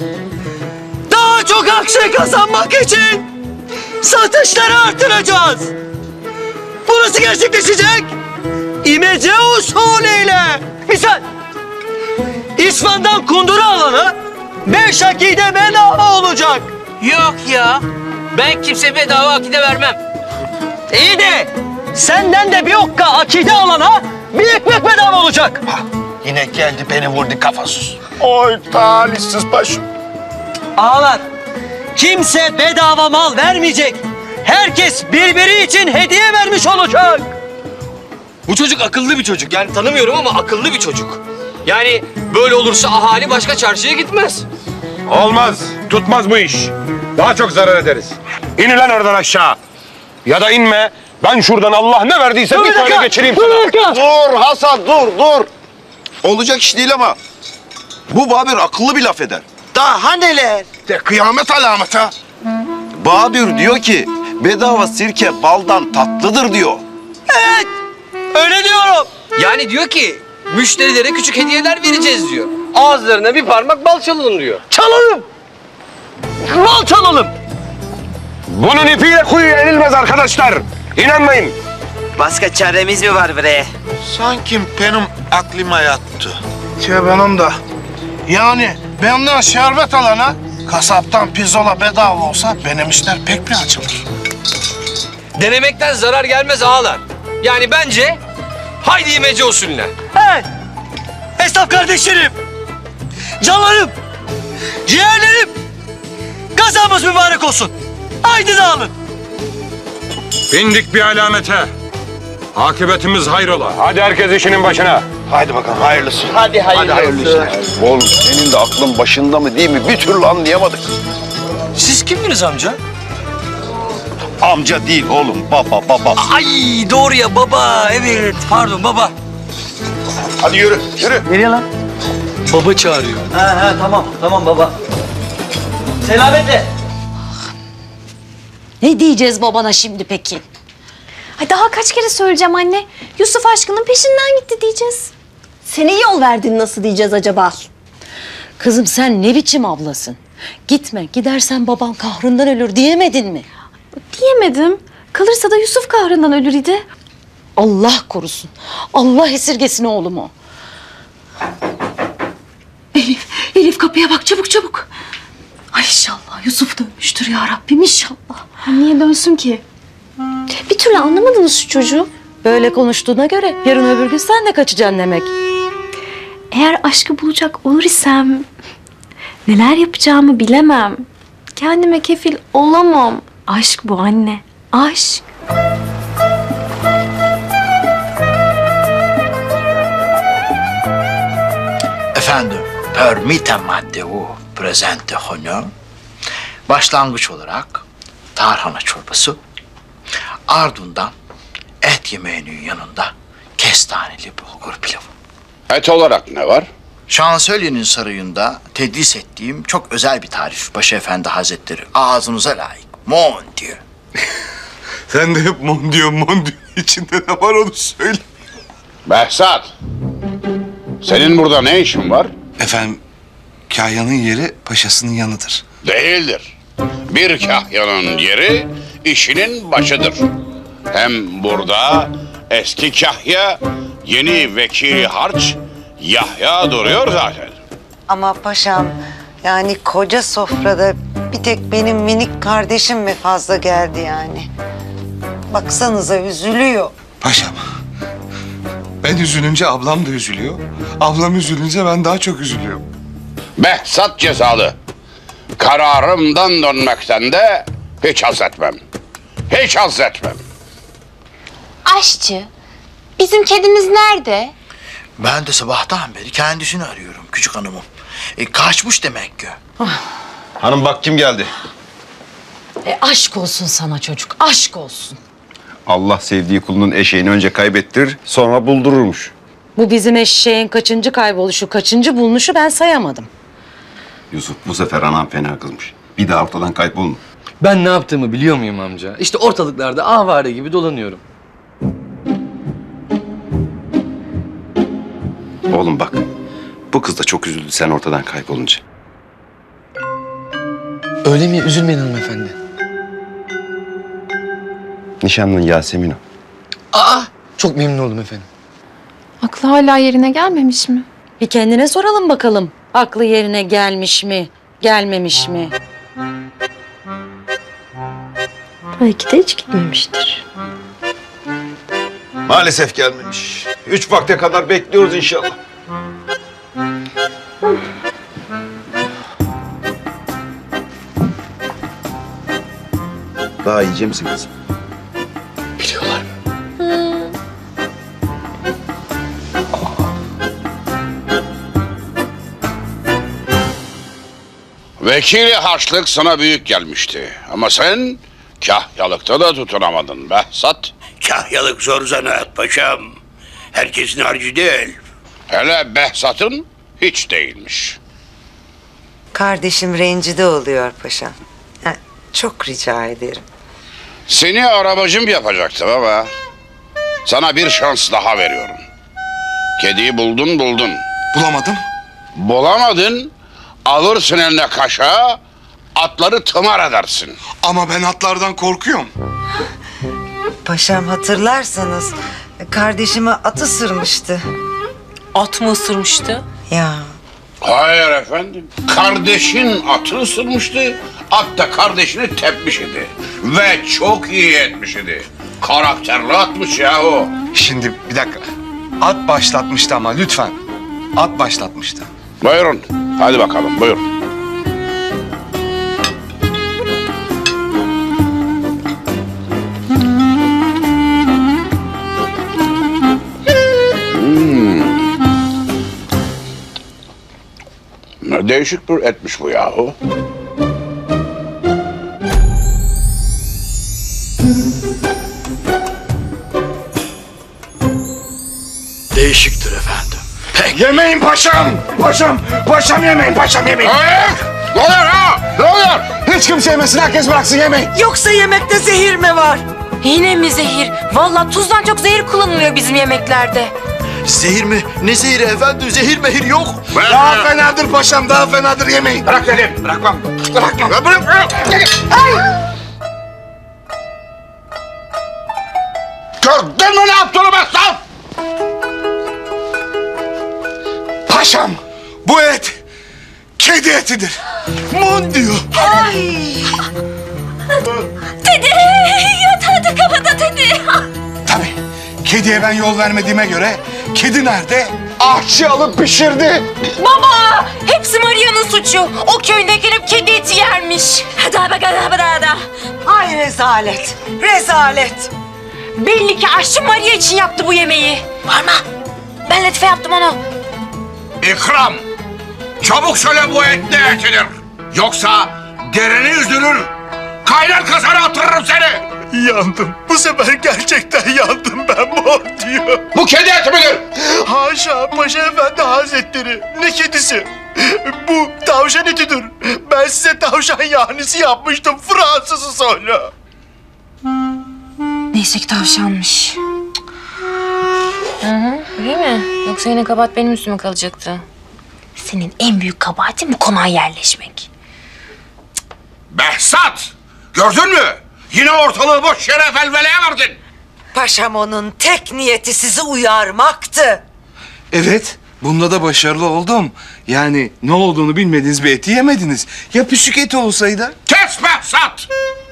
daha çok akçe kazanmak için satışları artıracağız. Bu nasıl gerçekleşecek? İmece usulüyle. Misal, İsfan'dan kundura alana beş akide bedava olacak. Yok ya. Ben kimseye bedava akide vermem. İyi de senden de bir okka akide alana bir ekmek bedava olacak. Yine geldi beni vurdu kafasız. Oy talihsiz başım. Ağalar, kimse bedava mal vermeyecek. Herkes birbiri için hediye vermiş olacak. Bu çocuk akıllı bir çocuk. Yani tanımıyorum ama akıllı bir çocuk. Yani böyle olursa ahali başka çarşıya gitmez. Olmaz, tutmaz bu iş. Daha çok zarar ederiz. İn lan oradan aşağı. Ya da inme, ben şuradan Allah ne verdiyse Dur bir bir tane dakika, geçireyim dur sana. bir dakika. Dur Hasan dur dur. Olacak iş değil ama. Bu Babür akıllı bir laf eder. Daha neler? De kıyamet alameti. Babür diyor ki bedava sirke baldan tatlıdır diyor. Evet, öyle diyorum. Yani diyor ki müşterilere küçük hediyeler vereceğiz diyor. Ağızlarına bir parmak bal çalalım diyor. Çalalım. Mal çalalım. Bunun ipiyle kuyuya inilmez arkadaşlar. İnanmayın. Başka çaremiz mi var bre? Sanki benim aklıma yattı. Şey benim de. Yani benden şerbet alana kasaptan pirzola bedava olsa benim işler pek bir açılır. Denemekten zarar gelmez ağalar. Yani bence haydi imece usulüne. Hey, esnaf kardeşlerim, canlarım, ciğerlerim, kazamız mübarek olsun. Haydi dağılın. Bindik bir alamete. Akıbetimiz hayrola. Hadi herkes işinin başına. Haydi bakalım hayırlısı. Hadi hayırlı, hayırlı olsun. işler. Oğlum senin de aklın başında mı değil mi? Bir türlü anlayamadık. Siz kimdiniz amca? Amca değil oğlum baba baba. Ay doğru ya baba, evet pardon baba. Hadi yürü yürü. Nereye lan? Baba çağırıyor. Ha ha tamam tamam baba. Selametle. Ne diyeceğiz babana şimdi peki? Ay daha kaç kere söyleyeceğim anne. Yusuf aşkının peşinden gitti diyeceğiz. Sen iyi yol verdin nasıl diyeceğiz acaba? Kızım sen ne biçim ablasın? Gitme, gidersen baban kahrından ölür diyemedin mi? Diyemedim. Kalırsa da Yusuf kahrından ölür idi. Allah korusun. Allah esirgesin oğlumu. Elif kapıya bak çabuk çabuk. Ay inşallah Yusuf dönmüştür ya Rabbim inşallah. Niye dönsün ki? Bir türlü anlamadınız şu çocuğu. Böyle konuştuğuna göre yarın öbür gün sen de kaçacaksın demek. Eğer aşkı bulacak olur isem neler yapacağımı bilemem. Kendime kefil olamam. Aşk bu anne. Aşk. Efendim, permettez-moi presente honneur. Başlangıç olarak tarhana çorbası, ardından et yemeğinin yanında kestaneli bulgur pilavı. Et olarak ne var? Şansölyenin sarayında tedris ettiğim çok özel bir tarif Paşa Efendi Hazretleri. Ağzınıza layık. Mon diyor. Sen de hep mon diyor, mon diyor. İçinde ne var onu söyle. Behzat, senin burada ne işin var? Efendim, kahyanın yeri paşasının yanıdır. Değildir. Bir kahyanın yeri işinin başıdır. Hem burada eski kahya, yeni vekili harç, Yahya duruyor zaten. Ama paşam yani koca sofrada bir tek benim minik kardeşim mi fazla geldi yani? Baksanıza üzülüyor. Paşam, ben üzülünce ablam da üzülüyor. Ablam üzülünce ben daha çok üzülüyorum. Behzat cezalı. Kararımdan dönmekten de hiç haz etmem. Hiç haz etmem. Aşçı, bizim kedimiz nerede? Ben de sabahtan beri kendisini arıyorum küçük hanımım. E, kaçmış demek ki. Hanım bak kim geldi. E, aşk olsun sana çocuk aşk olsun. Allah sevdiği kulunun eşeğini önce kaybettirir, sonra buldururmuş. Bu bizim eşeğin kaçıncı kayboluşu, kaçıncı bulunuşu ben sayamadım. Yusuf bu sefer anam fena kızmış. Bir daha ortadan kaybolma. Ben ne yaptığımı biliyor muyum amca? İşte ortalıklarda avare gibi dolanıyorum. Oğlum bak, bu kız da çok üzüldü sen ortadan kaybolunca. Öyle mi? Üzülmeyin hanımefendi. Nişanlın Yasemin o. Aa! Çok memnun oldum efendim. Aklı hala yerine gelmemiş mi? Bir kendine soralım bakalım. Aklı yerine gelmiş mi, gelmemiş mi? Belki de hiç gitmemiştir. Maalesef gelmemiş. Üç vakte kadar bekliyoruz inşallah. Daha yiyecek misin kızım? Biliyorlar. Vekili harçlık sana büyük gelmişti. Ama sen kahyalıkta da tutunamadın Behzat. Kahyalık zor zanaat paşam. Herkesin harcı değil. Hele Behzat'ın hiç değilmiş. Kardeşim rencide oluyor paşam. Ha, çok rica ederim. Seni arabacım yapacaktım ama sana bir şans daha veriyorum. Kediyi buldun buldun. Bulamadım. Bulamadın, alırsın eline kaşağı, atları tımar edersin. Ama ben atlardan korkuyorum. Paşam hatırlarsanız kardeşime at ısırmıştı. At mı ısırmıştı? Ya Hayır efendim. Kardeşin atı ısırmıştı, at da kardeşini tepmiş idi. Ve çok iyi etmiş idi. Karakterli atmış yahu. Şimdi bir dakika. At başlatmıştı ama lütfen. At başlatmıştı. Buyurun, hadi bakalım buyurun. Hmm. Ne değişik bir etmiş bu yahu. Değişiktir efendim. Yemeyin paşam! Paşam! Paşam yemeyin, paşam yemeyin! Ne oluyor ha? Ne oluyor? Hiç kimse yemesin, herkes bıraksın yemeyin. Yoksa yemekte zehir mi var? Yine mi zehir? Vallahi tuzdan çok zehir kullanılıyor bizim yemeklerde. Zehir mi? Ne zehiri efendim? Zehir mehir yok. Daha fenadır paşam, daha fenadır yemeyin. Bırak dedim, bırakmam. Bırakmam. Ya bırak, bırak. Gördün mü ne yaptığını Behzat? Paşam, bu et kedi etidir. Mon diyor. Ay. Teddy, yatağı kapata Teddy. Tabii. Kediye ben yol vermediğime göre kedi nerede? Ahçı alıp pişirdi. Baba, hepsi Maria'nın suçu. O köydekiler hep kedi eti yermiş. Hadi bak hadi hadi. Ay rezalet, rezalet. Belli ki aşçı Maria için yaptı bu yemeği. Var mı? Ben Latife yaptım onu. İkram! Çabuk söyle bu et ne etidir? Yoksa dereni üzdürür, kaynar kazana attırırım seni! Yandım. Bu sefer gerçekten yandım ben Mon diyor. Bu kedi eti midir? Haşa Paşa Efendi Hazretleri. Ne kedisi? Bu tavşan etidir. Ben size tavşan yahnisi yapmıştım Fransızı sonra. Neyse ki tavşanmış. Hı hı, değil mi? Yoksa yine kabahat benim üstüme kalacaktı. Senin en büyük kabahatin bu konağa yerleşmek. Behzat! Gördün mü? Yine ortalığı boş yere velveleye verdin. Paşam onun tek niyeti sizi uyarmaktı. Evet, bunda da başarılı oldum. Yani ne olduğunu bilmediğiniz bir eti yemediniz. Ya püsük eti olsaydı? Kes Behzat!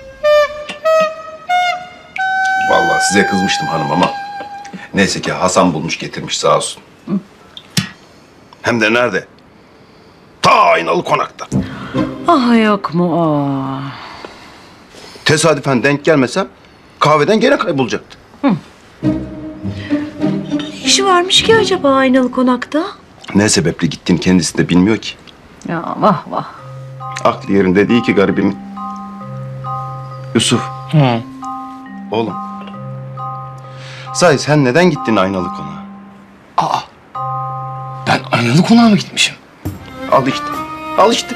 Vallahi size kızmıştım hanım ama neyse ki Hasan bulmuş getirmiş sağ olsun. Hem de nerede? Ta Aynalı Konak'ta. Ah yok mu o? Tesadüfen denk gelmesem kahveden gene kaybolacaktı. Ne işi varmış ki acaba Aynalı Konak'ta? Ne sebeple gittiğini kendisi de bilmiyor ki. Ya vah vah. Aklı yerinde değil ki garibimin. Yusuf. Hı. Oğlum. Sahi sen neden gittin Aynalı Konağa? Aa. Ben Aynalı Konağa mı gitmişim? Al işte. Al işte.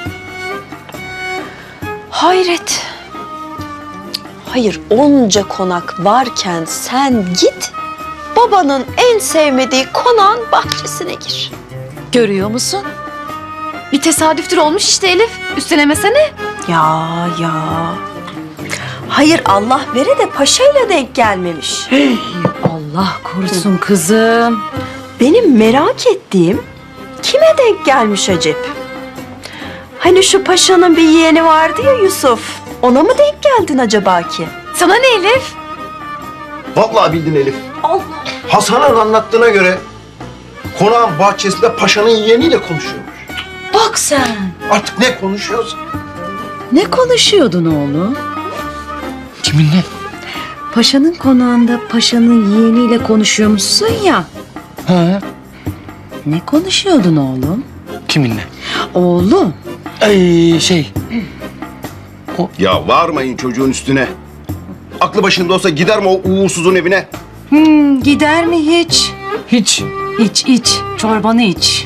Hayret. Hayır, onca konak varken sen git, babanın en sevmediği konağın bahçesine gir. Görüyor musun? Bir tesadüftür olmuş işte Elif. Üstelemesene. Ya ya. Hayır, Allah vere de paşayla denk gelmemiş. Allah korusun kızım. Benim merak ettiğim kime denk gelmiş acep? Hani şu paşanın bir yeğeni vardı ya Yusuf. Ona mı denk geldin acaba ki? Sana ne Elif? Vallahi bildin Elif. Allah. Hasan'ın anlattığına göre konağın bahçesinde paşanın yeğeniyle konuşuyormuş. Bak sen. Artık ne konuşuyorsa. Ne konuşuyordun oğlum? Kiminle? Paşanın konağında paşanın yeğeniyle konuşuyormuşsun ya. Ha? Ne konuşuyordun oğlum? Kiminle? Oğlum. Ay şey. O... Ya varmayın çocuğun üstüne. Aklı başında olsa gider mi o uğursuzun evine? Hmm, gider mi hiç? Hiç. İç iç. Çorbanı iç.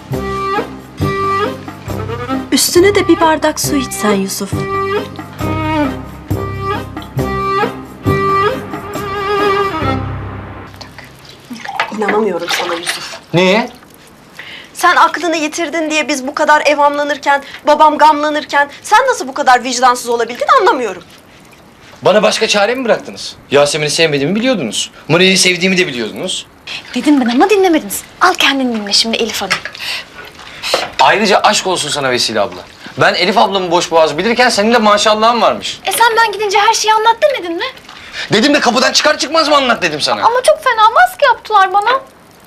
Üstüne de bir bardak su içsen Yusuf. İnanamıyorum sana Yusuf. Neye? Sen aklını yitirdin diye biz bu kadar evhamlanırken, babam gamlanırken sen nasıl bu kadar vicdansız olabildin anlamıyorum. Bana başka çare mi bıraktınız? Yasemin'i sevmediğimi biliyordunuz. Maria'yı sevdiğimi de biliyordunuz. Dedim ben ama dinlemediniz. Al kendini dinle şimdi Elif Hanım. Ayrıca aşk olsun sana Vesile abla. Ben Elif ablamın boş boğazı bilirken senin de maşallahın varmış. E sen ben gidince her şeyi anlat demedin mi? Dedim de kapıdan çıkar çıkmaz mı anlat dedim sana. Ama çok fena maske yaptılar bana.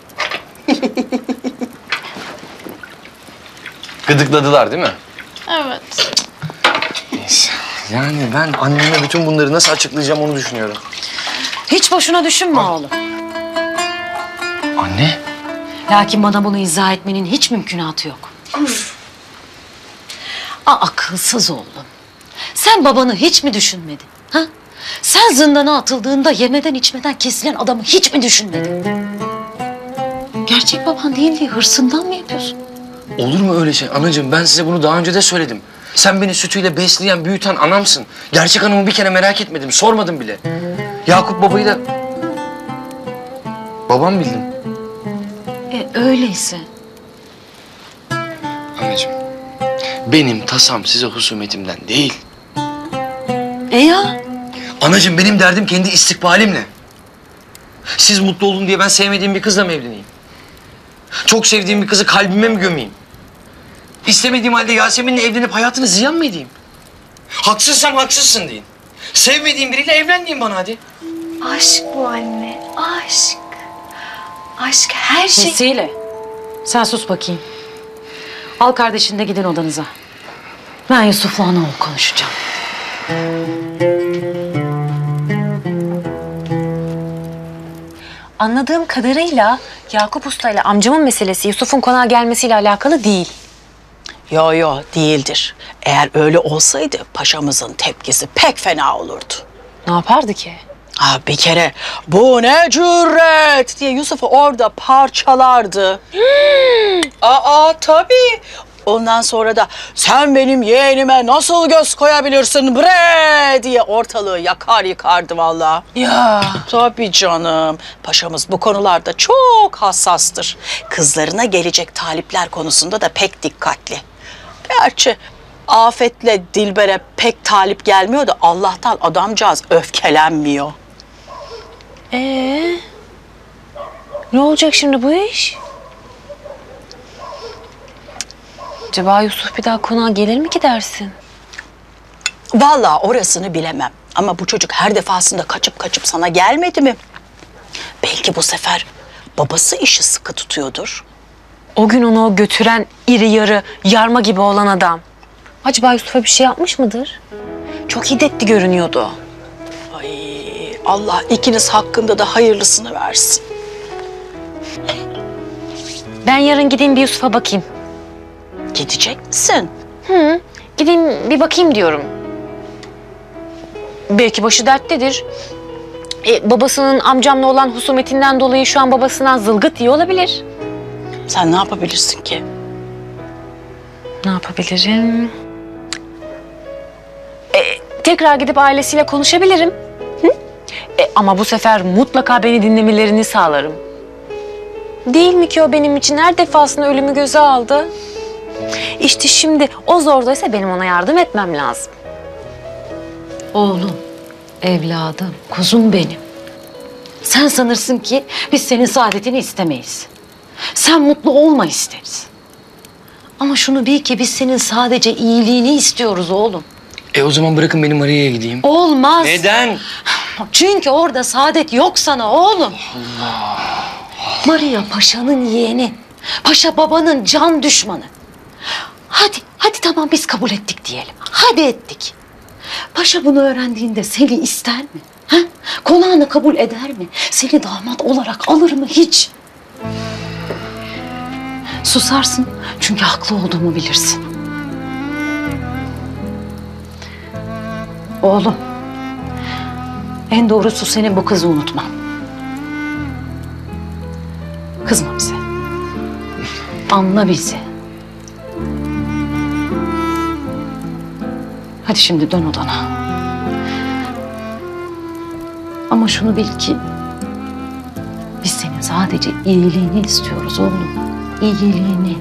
Gıdıkladılar değil mi? Evet. Neyse. Yani ben anneme bütün bunları nasıl açıklayacağım onu düşünüyorum. Hiç boşuna düşünme oğlum. Anne. Lakin bana bunu izah etmenin hiç mümkünatı yok. Aa, akılsız oğlum. Sen babanı hiç mi düşünmedin? Ha? Sen zindana atıldığında yemeden içmeden kesilen adamı hiç mi düşünmedin? Gerçek baban değil diye hırsından mı yapıyorsun? Olur mu öyle şey anacığım? Ben size bunu daha önce de söyledim. Sen beni sütüyle besleyen, büyüten anamsın. Gerçek anamı bir kere merak etmedim, sormadım bile. Yakup babayı da... Babam bildim. E öyleyse. Anacığım, benim tasam size husumetimden değil. E ya? Anacığım benim derdim kendi istikbalimle. Siz mutlu olun diye ben sevmediğim bir kızla mı evleneyim? Çok sevdiğim bir kızı kalbime mi gömeyim? İstemediğim halde Yasemin'le evlenip hayatını ziyan mı edeyim? Haksızsam haksızsın deyin. Sevmediğim biriyle evlen deyin bana hadi. Aşk bu anne, aşk. Aşk her şey. Vesile, sen sus bakayım. Al kardeşini de gidin odanıza. Ben Yusuf'la ana oğul konuşacağım. Anladığım kadarıyla Yakup Usta ile amcamın meselesi Yusuf'un konağa gelmesiyle alakalı değil. Yo yo değildir. Eğer öyle olsaydı paşamızın tepkisi pek fena olurdu. Ne yapardı ki? Ha bir kere bu ne cüret diye Yusuf'u orada parçalardı. Aa tabii. Ondan sonra da sen benim yeğenime nasıl göz koyabilirsin bre diye ortalığı yakar yıkardı vallahi. Ya. Tabii canım. Paşamız bu konularda çok hassastır. Kızlarına gelecek talipler konusunda da pek dikkatli. Gerçi Afet'le Dilber'e pek talip gelmiyor da Allah'tan adamcağız öfkelenmiyor. Ee, ne olacak şimdi bu iş? Acaba Yusuf bir daha konağa gelir mi ki dersin? Vallahi orasını bilemem. Ama bu çocuk her defasında kaçıp kaçıp sana gelmedi mi? Belki bu sefer babası işi sıkı tutuyordur. O gün onu o götüren iri yarı yarma gibi olan adam. Acaba Yusuf'a bir şey yapmış mıdır? Çok hiddetli görünüyordu. Ay Allah ikiniz hakkında da hayırlısını versin. Ben yarın gideyim bir Yusuf'a bakayım. Gidecek misin? Hı, gideyim bir bakayım diyorum. Belki başı derttedir. E, babasının amcamla olan husumetinden dolayı şu an babasından zılgıt iyi olabilir. Sen ne yapabilirsin ki? Ne yapabilirim? E, tekrar gidip ailesiyle konuşabilirim. Hı? E, ama bu sefer mutlaka beni dinlemelerini sağlarım. Değil mi ki o benim için her defasında ölümü göze aldı? İşte şimdi o zordaysa benim ona yardım etmem lazım. Oğlum, evladım, kuzum benim. Sen sanırsın ki biz senin saadetini istemeyiz. Sen mutlu olma isteriz. Ama şunu bil ki biz senin sadece iyiliğini istiyoruz oğlum. E o zaman bırakın beni Maria'ya gideyim. Olmaz. Neden? Çünkü orada saadet yok sana oğlum. Allah. Maria paşanın yeğeni. Paşa babanın can düşmanı. Hadi, hadi tamam biz kabul ettik diyelim. Hadi ettik. Paşa bunu öğrendiğinde seni ister mi? Ha? Konağını kabul eder mi? Seni damat olarak alır mı hiç? Susarsın çünkü haklı olduğumu bilirsin. Oğlum, en doğrusu senin bu kızı unutman. Kızma bize. Anla bizi. Hadi şimdi dön odana. Ama şunu bil ki biz senin sadece iyiliğini istiyoruz oğlum. İyiliğini.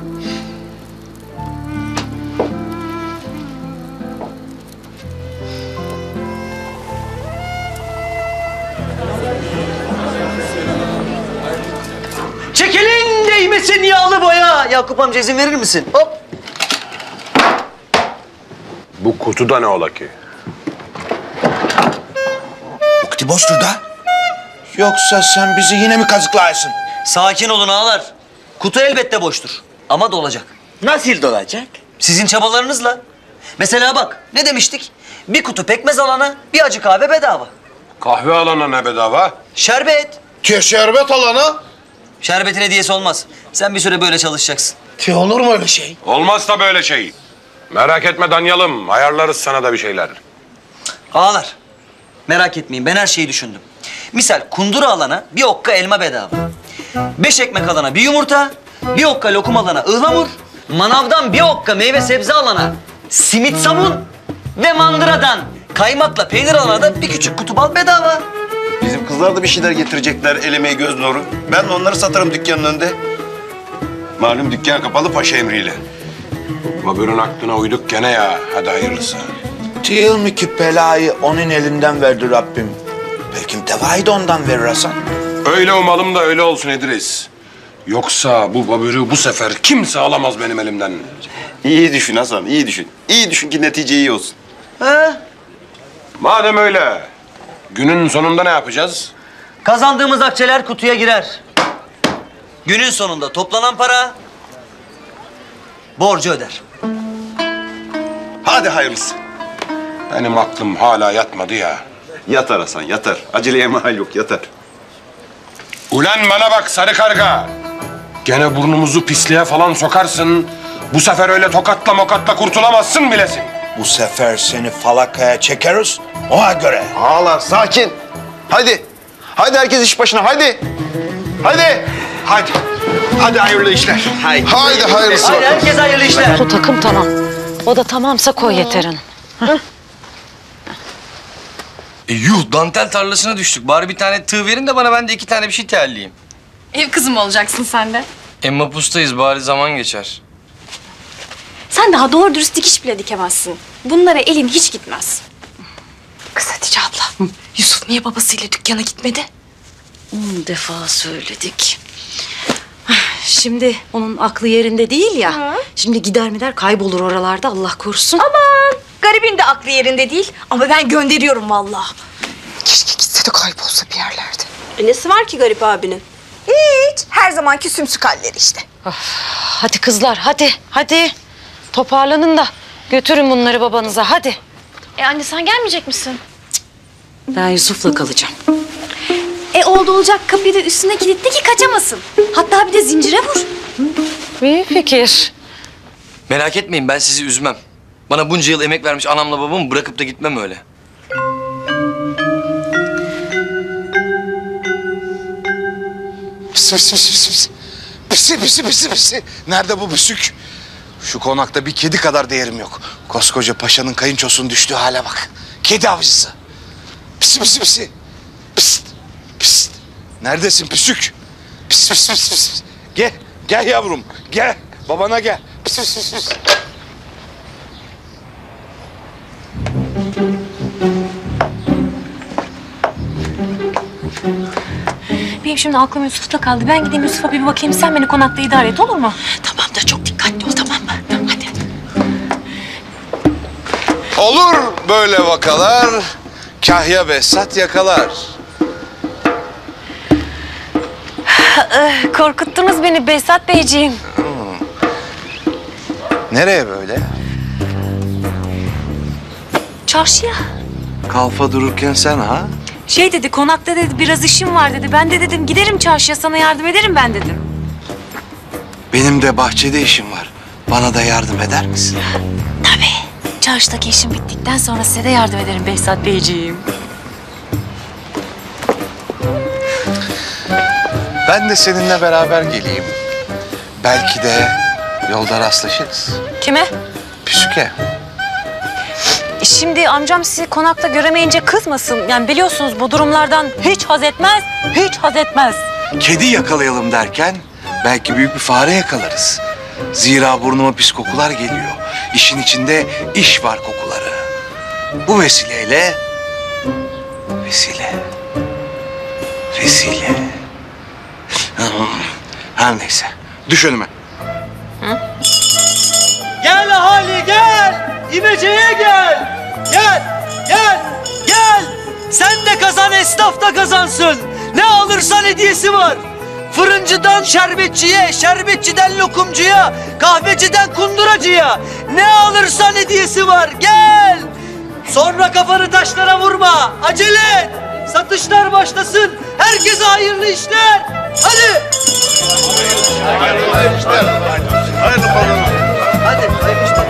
Çekilin değmesin yağlı boya. Yakup amca izin verir misin? Hop. Bu kutuda ne ola ki? Bu kutu boştur da. Yoksa sen bizi yine mi kazıklarsın? Sakin olun ağalar. Kutu elbette boştur. Ama dolacak. Nasıl dolacak? Sizin çabalarınızla. Mesela bak ne demiştik? Bir kutu pekmez alana bir acı kahve bedava. Kahve alana ne bedava? Şerbet. Ki şerbet alana? Şerbetin hediyesi olmaz. Sen bir süre böyle çalışacaksın. Ki olur mu öyle şey? Olmaz da böyle şey. Merak etme Danyalım. Ayarlarız sana da bir şeyler. Ağalar. Merak etmeyin ben her şeyi düşündüm. Misal kundura alana bir okka elma bedava. Beş ekmek alana bir yumurta. Bir okka lokum alana ıhlamur. Manavdan bir okka meyve sebze alana simit sabun. Ve mandıradan kaymakla peynir alana da bir küçük kutu bal bedava. Bizim kızlar da bir şeyler getirecekler el emeği göz nuru. Ben de onları satarım dükkanın önünde. Malum dükkan kapalı paşa emriyle. Babürün aklına uyduk gene ya. Hadi hayırlısı. Değil mi ki belayı onun elinden verdi Rabbim? Belki devayı da ondan verir Hasan. Öyle umalım da öyle olsun İdris. Yoksa bu babürü bu sefer kimse alamaz benim elimden. İyi düşün Hasan, iyi düşün. İyi düşün ki netice iyi olsun. Ha? Madem öyle, günün sonunda ne yapacağız? Kazandığımız akçeler kutuya girer. Günün sonunda toplanan para borcu öder. Hadi hayırlısı. Benim aklım hala yatmadı ya. Yatar Hasan, yatar. Aceleye mahal yok, yatar. Ulan bana bak sarı karga. Gene burnumuzu pisliğe falan sokarsın. Bu sefer öyle tokatla mokatla kurtulamazsın bilesin. Bu sefer seni falakaya çekeriz, ona göre. Ağlar, sakin. Hadi. Hadi herkes iş başına, hadi. Hadi. Hadi. Hadi hayırlı işler. Haydi, Haydi hayırlısı. Hadi herkes hayırlı işler. O takım tamam. O da tamamsa koy Yeter Hanım. E, yuh dantel tarlasına düştük. Bari bir tane tığ verin de bana ben de iki tane bir şey terleyeyim. Ev kızı mı olacaksın sen de? Emma pustayız bari zaman geçer. Sen daha doğru dürüst dikiş bile dikemezsin. Bunlara elin hiç gitmez. Kız Hatice abla. Yusuf niye babasıyla dükkana gitmedi? On defa söyledik. Şimdi onun aklı yerinde değil ya. Hı. Şimdi gider mider kaybolur oralarda Allah korusun. Aman garibin de aklı yerinde değil ama ben gönderiyorum vallahi. Keşke gitse de kaybolsa bir yerlerde. E nesi var ki garip abinin? Hiç. Her zamanki sümsük halleri işte. Hadi kızlar hadi hadi. Toparlanın da götürün bunları babanıza hadi. E anne sen gelmeyecek misin? Ben Yusuf'la kalacağım. E oldu olacak kapıyı da üstüne kilitle ki kaçamasın. Hatta bir de zincire vur. İyi fikir. Merak etmeyin ben sizi üzmem. Bana bunca yıl emek vermiş anamla babamı bırakıp da gitmem öyle. Pıs pıs pıs pıs pıs. Pısı pısı pısı pısı. Nerede bu büsük? Şu konakta bir kedi kadar değerim yok. Koskoca paşanın kayınçosunun düştüğü hale bak. Kedi avcısı. Pısı pısı pısı. Pıst pıst. Neredesin püsük? Pıs pıs pıs pıs. Gel, gel yavrum. Gel. Babana gel. Pıs pıs pıs pıs. Benim şimdi aklım Yusuf'ta kaldı. Ben gideyim Yusuf'a bir bakayım. Sen beni konakta idare et olur mu? Tamam da çok dikkatli ol tamam mı? Tamam, hadi. Olur böyle vakalar. Kahya Behzat yakalar. Korkuttunuz beni Behzat Beyciğim. Nereye böyle? Çarşıya. Kalfa dururken sen ha? Şey dedi, konakta dedi biraz işim var dedi. Ben de dedim giderim çarşıya sana yardım ederim ben dedim. Benim de bahçede işim var. Bana da yardım eder misin? Tabii. Çarşıdaki işim bittikten sonra size de yardım ederim Behzat Beyciğim. Ben de seninle beraber geleyim. Belki de yolda rastlaşırız. Kime? Püsüke. Şimdi amcam sizi konakta göremeyince kızmasın. Yani biliyorsunuz bu durumlardan hiç haz etmez, hiç haz etmez. Kedi yakalayalım derken belki büyük bir fare yakalarız. Zira burnuma pis kokular geliyor. İşin içinde iş var kokuları. Bu vesileyle... Vesile... Vesile... Her neyse. Düş önüme. Gel ahali gel. İmece'ye gel. Gel, gel, gel. Sen de kazan, esnaf da kazansın. Ne alırsan hediyesi var. Fırıncıdan şerbetçiye, şerbetçiden lokumcuya, kahveciden kunduracıya. Ne alırsan hediyesi var. Gel. Sonra kafanı taşlara vurma. Acele et. Satışlar başlasın. Herkese hayırlı işler. Hadi. Hayırlı işler. Hayırlı bakalım. Hadi, hayırlı işler.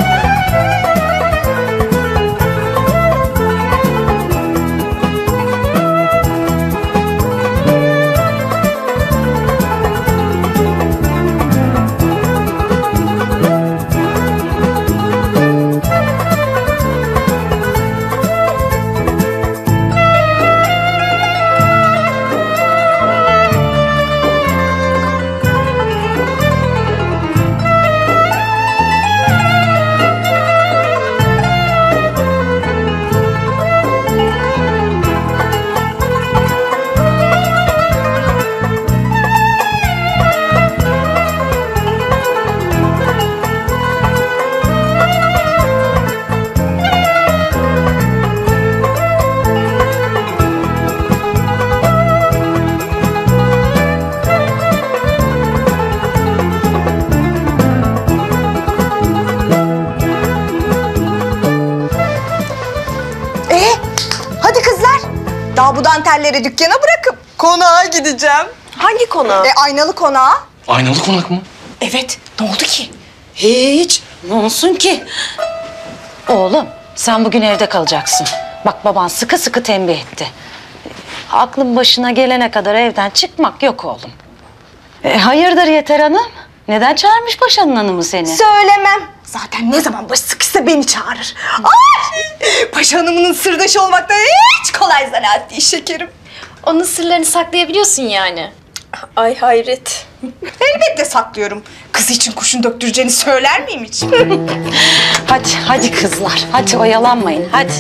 Daha bu dantelleri dükkana bırakıp konağa gideceğim. Hangi konağa? E, aynalı konağa. Aynalı konak mı? Evet, ne oldu ki? Hiç, ne olsun ki? Oğlum, sen bugün evde kalacaksın. Bak baban sıkı sıkı tembih etti. Aklın başına gelene kadar evden çıkmak yok oğlum. E, hayırdır Yeter Hanım? Neden çağırmış paşanın hanımı seni? Söylemem. Zaten ne zaman başı sıkışsa beni çağırır. Ay! Paşa hanımının sırdaşı olmaktan hiç kolay zanaat değil şekerim. Onun sırlarını saklayabiliyorsun yani. Ay hayret. Elbette saklıyorum. Kız için kurşun döktüreceğini söyler miyim hiç? Hadi, hadi kızlar. Hadi oyalanmayın, hadi.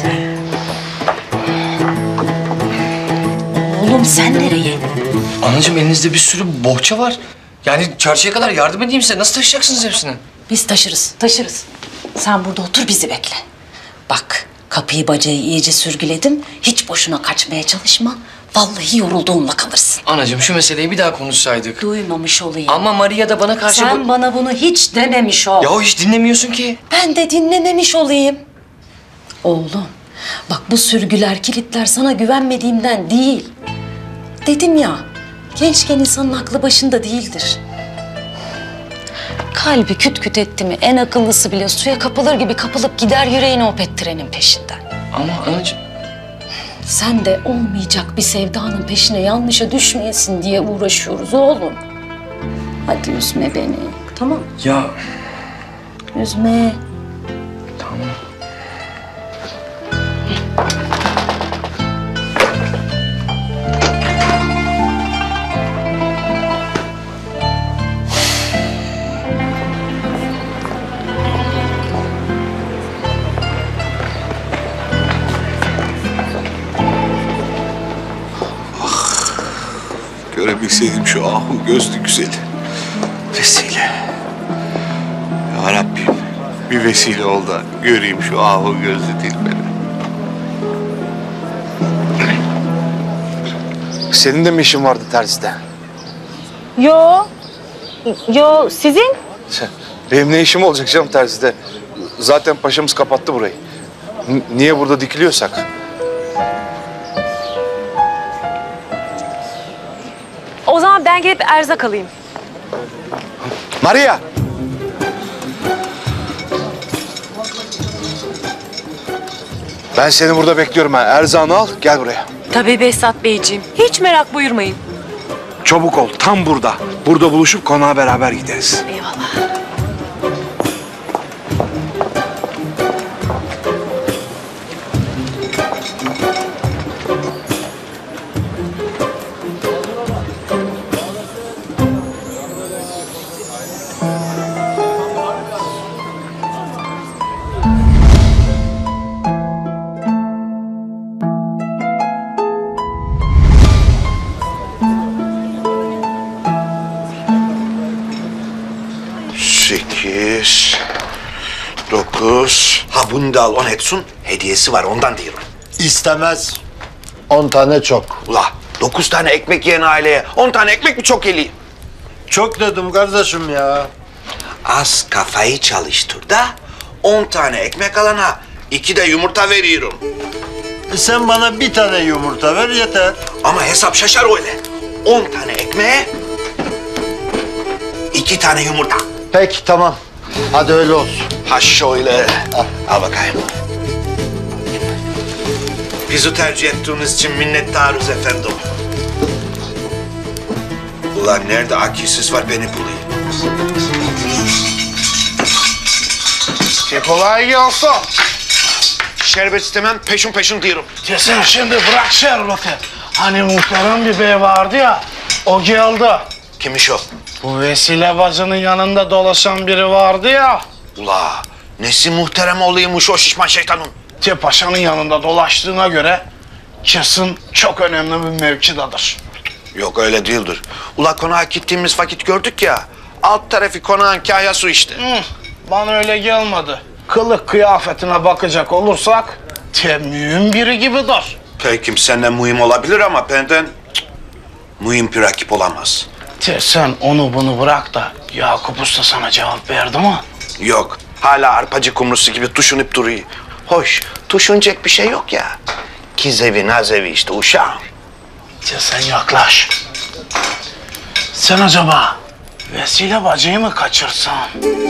Oğlum sen nereye? Anacığım elinizde bir sürü bohça var. Yani çarşıya kadar yardım edeyim size. Nasıl taşıyacaksınız hepsini? Biz taşırız, taşırız. Sen burada otur, bizi bekle. Bak, kapıyı bacayı iyice sürgüledim. Hiç boşuna kaçmaya çalışma. Vallahi yorulduğunla kalırsın. Anacığım şu meseleyi bir daha konuşsaydık. Duymamış olayım. Ama Maria da bana karşı... Sen bu- bana bunu hiç dememiş ol. Ya o hiç dinlemiyorsun ki. Ben de dinlememiş olayım. Oğlum, bak bu sürgüler, kilitler sana güvenmediğimden değil. Dedim ya, gençken insanın aklı başında değildir. Kalbi küt küt etti mi en akıllısı bile suya kapılır gibi kapılıp gider yüreğine o pet trenin peşinden. Ama anacığım... Sen de olmayacak bir sevdanın peşine yanlışa düşmeyesin diye uğraşıyoruz oğlum. Hadi üzme beni, tamam mı? Ya... Üzme. Tamam. Görebilseydim şu ahu gözlü güzeli. Vesile. Ya Rabbim bir vesile ol da göreyim şu ahu gözlü dilberi. Senin de mi işin vardı terzide? Yo. Yo, sizin? Benim ne işim olacak canım terzide? Zaten paşamız kapattı burayı. N- niye burada dikiliyorsak? O zaman ben gelip erzak alayım. Maria! Ben seni burada bekliyorum ha. Erzağını al, gel buraya. Tabii Behzat Beyciğim. Hiç merak buyurmayın. Çabuk ol, tam burada. Burada buluşup konağa beraber gideriz. Eyvallah. Sekiz, dokuz. Ha bunu da al, on etsun. Hediyesi var, ondan diyorum. İstemez. On tane çok. Ula, dokuz tane ekmek yiyen aileye on tane ekmek mi çok eli? Çok dedim kardeşim ya. Az kafayı çalıştır da on tane ekmek alana iki de yumurta veriyorum. Sen bana bir tane yumurta ver yeter. Ama hesap şaşar öyle. On tane ekmeğe iki tane yumurta. Peki tamam. Hadi öyle olsun. Ha şöyle. Al, al bakayım. Bizi tercih ettiğiniz için minnettarız efendim. Ulan nerede akisiz var beni bulayım. Kolay gelsin. Şerbet istemem, peşin peşin diyorum. Ya sen şimdi bırak şerbeti. Hani muhterem bir bey vardı ya, o geldi. Kimmiş o? Bu Vesile bacının yanında dolaşan biri vardı ya. Ula, nesi muhterem olayımmış o şişman şeytanın? Te paşanın yanında dolaştığına göre kesin çok önemli bir mevkidadır. Yok öyle değildir. Ula konağa gittiğimiz vakit gördük ya, alt tarafı konağın kahyası işte. Hı, bana öyle gelmedi. Kılık kıyafetine bakacak olursak te mühim biri gibidir. Peki senden mühim olabilir ama benden cık, mühim bir rakip olamaz. Te sen onu bunu bırak da Yakup Usta sana cevap verdi mi? Yok, hala arpacı kumrusu gibi tuşunup duruyor. Hoş, tuşunacak bir şey yok ya. İki zevi nazevi işte uşağım. Ya sen yaklaş. Sen acaba Vesile bacıyı mı kaçırsan?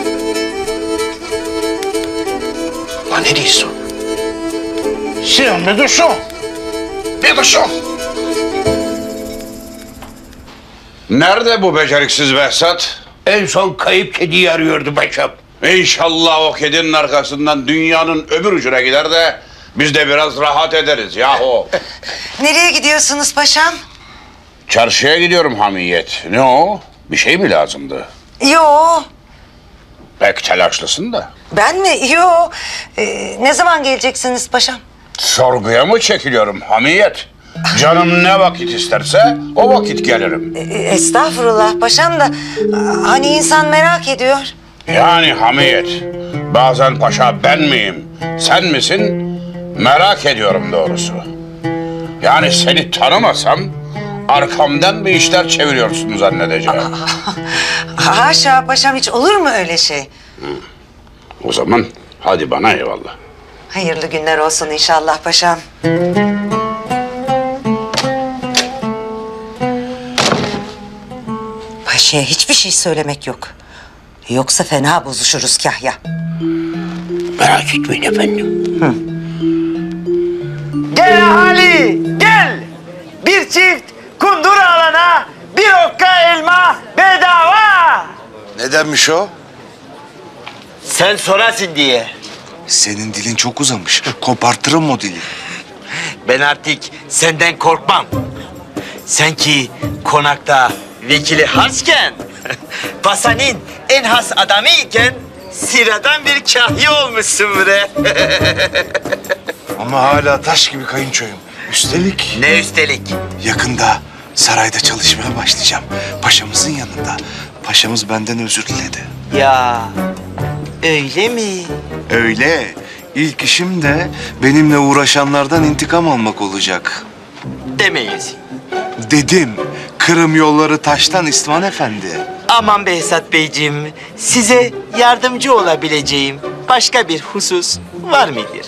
Lan ne diyorsun? Sen bir düşün. Bir düşün. Nerede bu beceriksiz Behzat? En son kayıp kediyi arıyordu paşam. İnşallah o kedinin arkasından dünyanın öbür ucuna gider de biz de biraz rahat ederiz yahu. Nereye gidiyorsunuz paşam? Çarşıya gidiyorum Hamiyet. Ne o? Bir şey mi lazımdı? Yo, Pek telaşlısın da. ben mi? Yo. Ee, ne zaman geleceksiniz paşam? Sorguya mı çekiliyorum Hamiyet? Canım ne vakit isterse o vakit gelirim. Ee, estağfurullah paşam da hani insan merak ediyor. Yani Hamiyet, bazen paşa ben miyim, sen misin merak ediyorum doğrusu. Yani seni tanımasam arkamdan bir işler çeviriyorsun zannedeceğim. Haşa paşam, hiç olur mu öyle şey? O zaman hadi bana eyvallah. Hayırlı günler olsun inşallah paşam. Paşa'ya hiçbir şey söylemek yok. Yoksa fena bozuşuruz kahya. Merak etmeyin efendim. Hı. Gel Ali, gel. Bir çift kundura alana bir okka elma bedava. Nedenmiş o? Sen sorasın diye. Senin dilin çok uzamış. Kopartırım o dili. Ben artık senden korkmam. Sen ki konakta vekili harsken, pasanın en has adamı iken sıradan bir kahya olmuşsun bre. Ama hala taş gibi kayınçoyum. Üstelik... Ne üstelik? Yakında sarayda çalışmaya başlayacağım. Paşamızın yanında. Paşamız benden özür diledi. Ya öyle mi? Öyle. İlk işim de benimle uğraşanlardan intikam almak olacak. Demeyiz. Dedim. Kırım yolları taştan İstvan Efendi. Aman Behzat Beyciğim, size yardımcı olabileceğim başka bir husus var mıdır?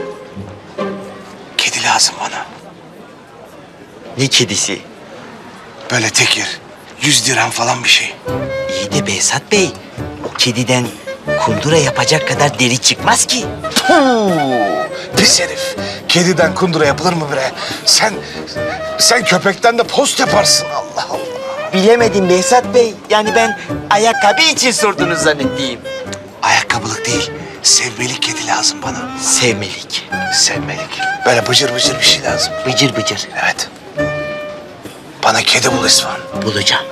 Kedi lazım bana. Ne kedisi? Böyle tekir. Yüz dirhem falan bir şey. İyi de Behzat Bey, o kediden kundura yapacak kadar deri çıkmaz ki. Puh, pis herif. Kediden kundura yapılır mı bre? Sen, sen köpekten de post yaparsın. Allah Allah. Bilemedim Behzat Bey. Yani ben ayakkabı için sordunuz zannettiğim. Ayakkabılık değil, sevmelik kedi lazım bana. Sevmelik. Sevmelik. Böyle bıcır bıcır bir şey lazım. Bıcır bıcır. Evet. Bana kedi bul İstvan. Bulacağım.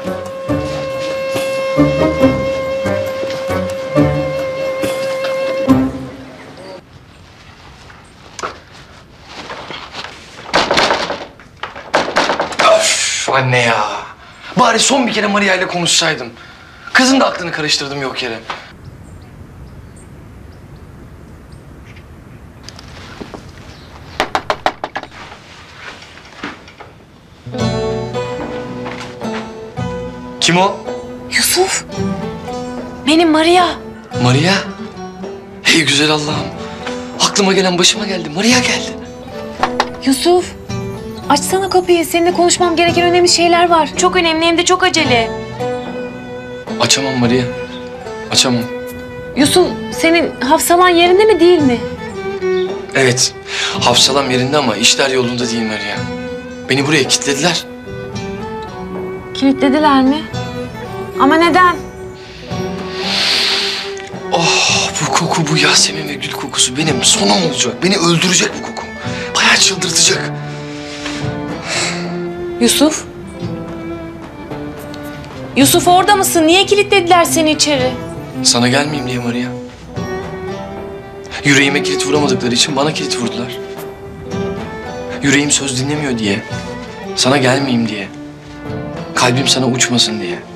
Öf anne ya. Bari son bir kere Maria ile konuşsaydım. Kızın da aklını karıştırdım yok yere. Kim o? Yusuf. Benim Maria. Maria. Hey güzel Allah'ım. Aklıma gelen başıma geldi. Maria geldi. Yusuf. Açsana kapıyı. Seninle konuşmam gereken önemli şeyler var. Çok önemli, hem de çok acele. Açamam Maria. Açamam. Yusuf, senin hafsalan yerinde mi değil mi? Evet. Hafsalam yerinde ama işler yolunda değil Maria. Beni buraya kilitlediler. Kilitlediler mi? Ama neden? Oh bu koku, bu Yasemin ve gül kokusu benim sonum olacak. Beni öldürecek bu koku. Bayağı çıldırtacak. Yusuf. Yusuf orada mısın? Niye kilitlediler seni içeri? Sana gelmeyeyim diye Maria. Yüreğime kilit vuramadıkları için bana kilit vurdular. Yüreğim söz dinlemiyor diye. Sana gelmeyeyim diye. Kalbim sana uçmasın diye.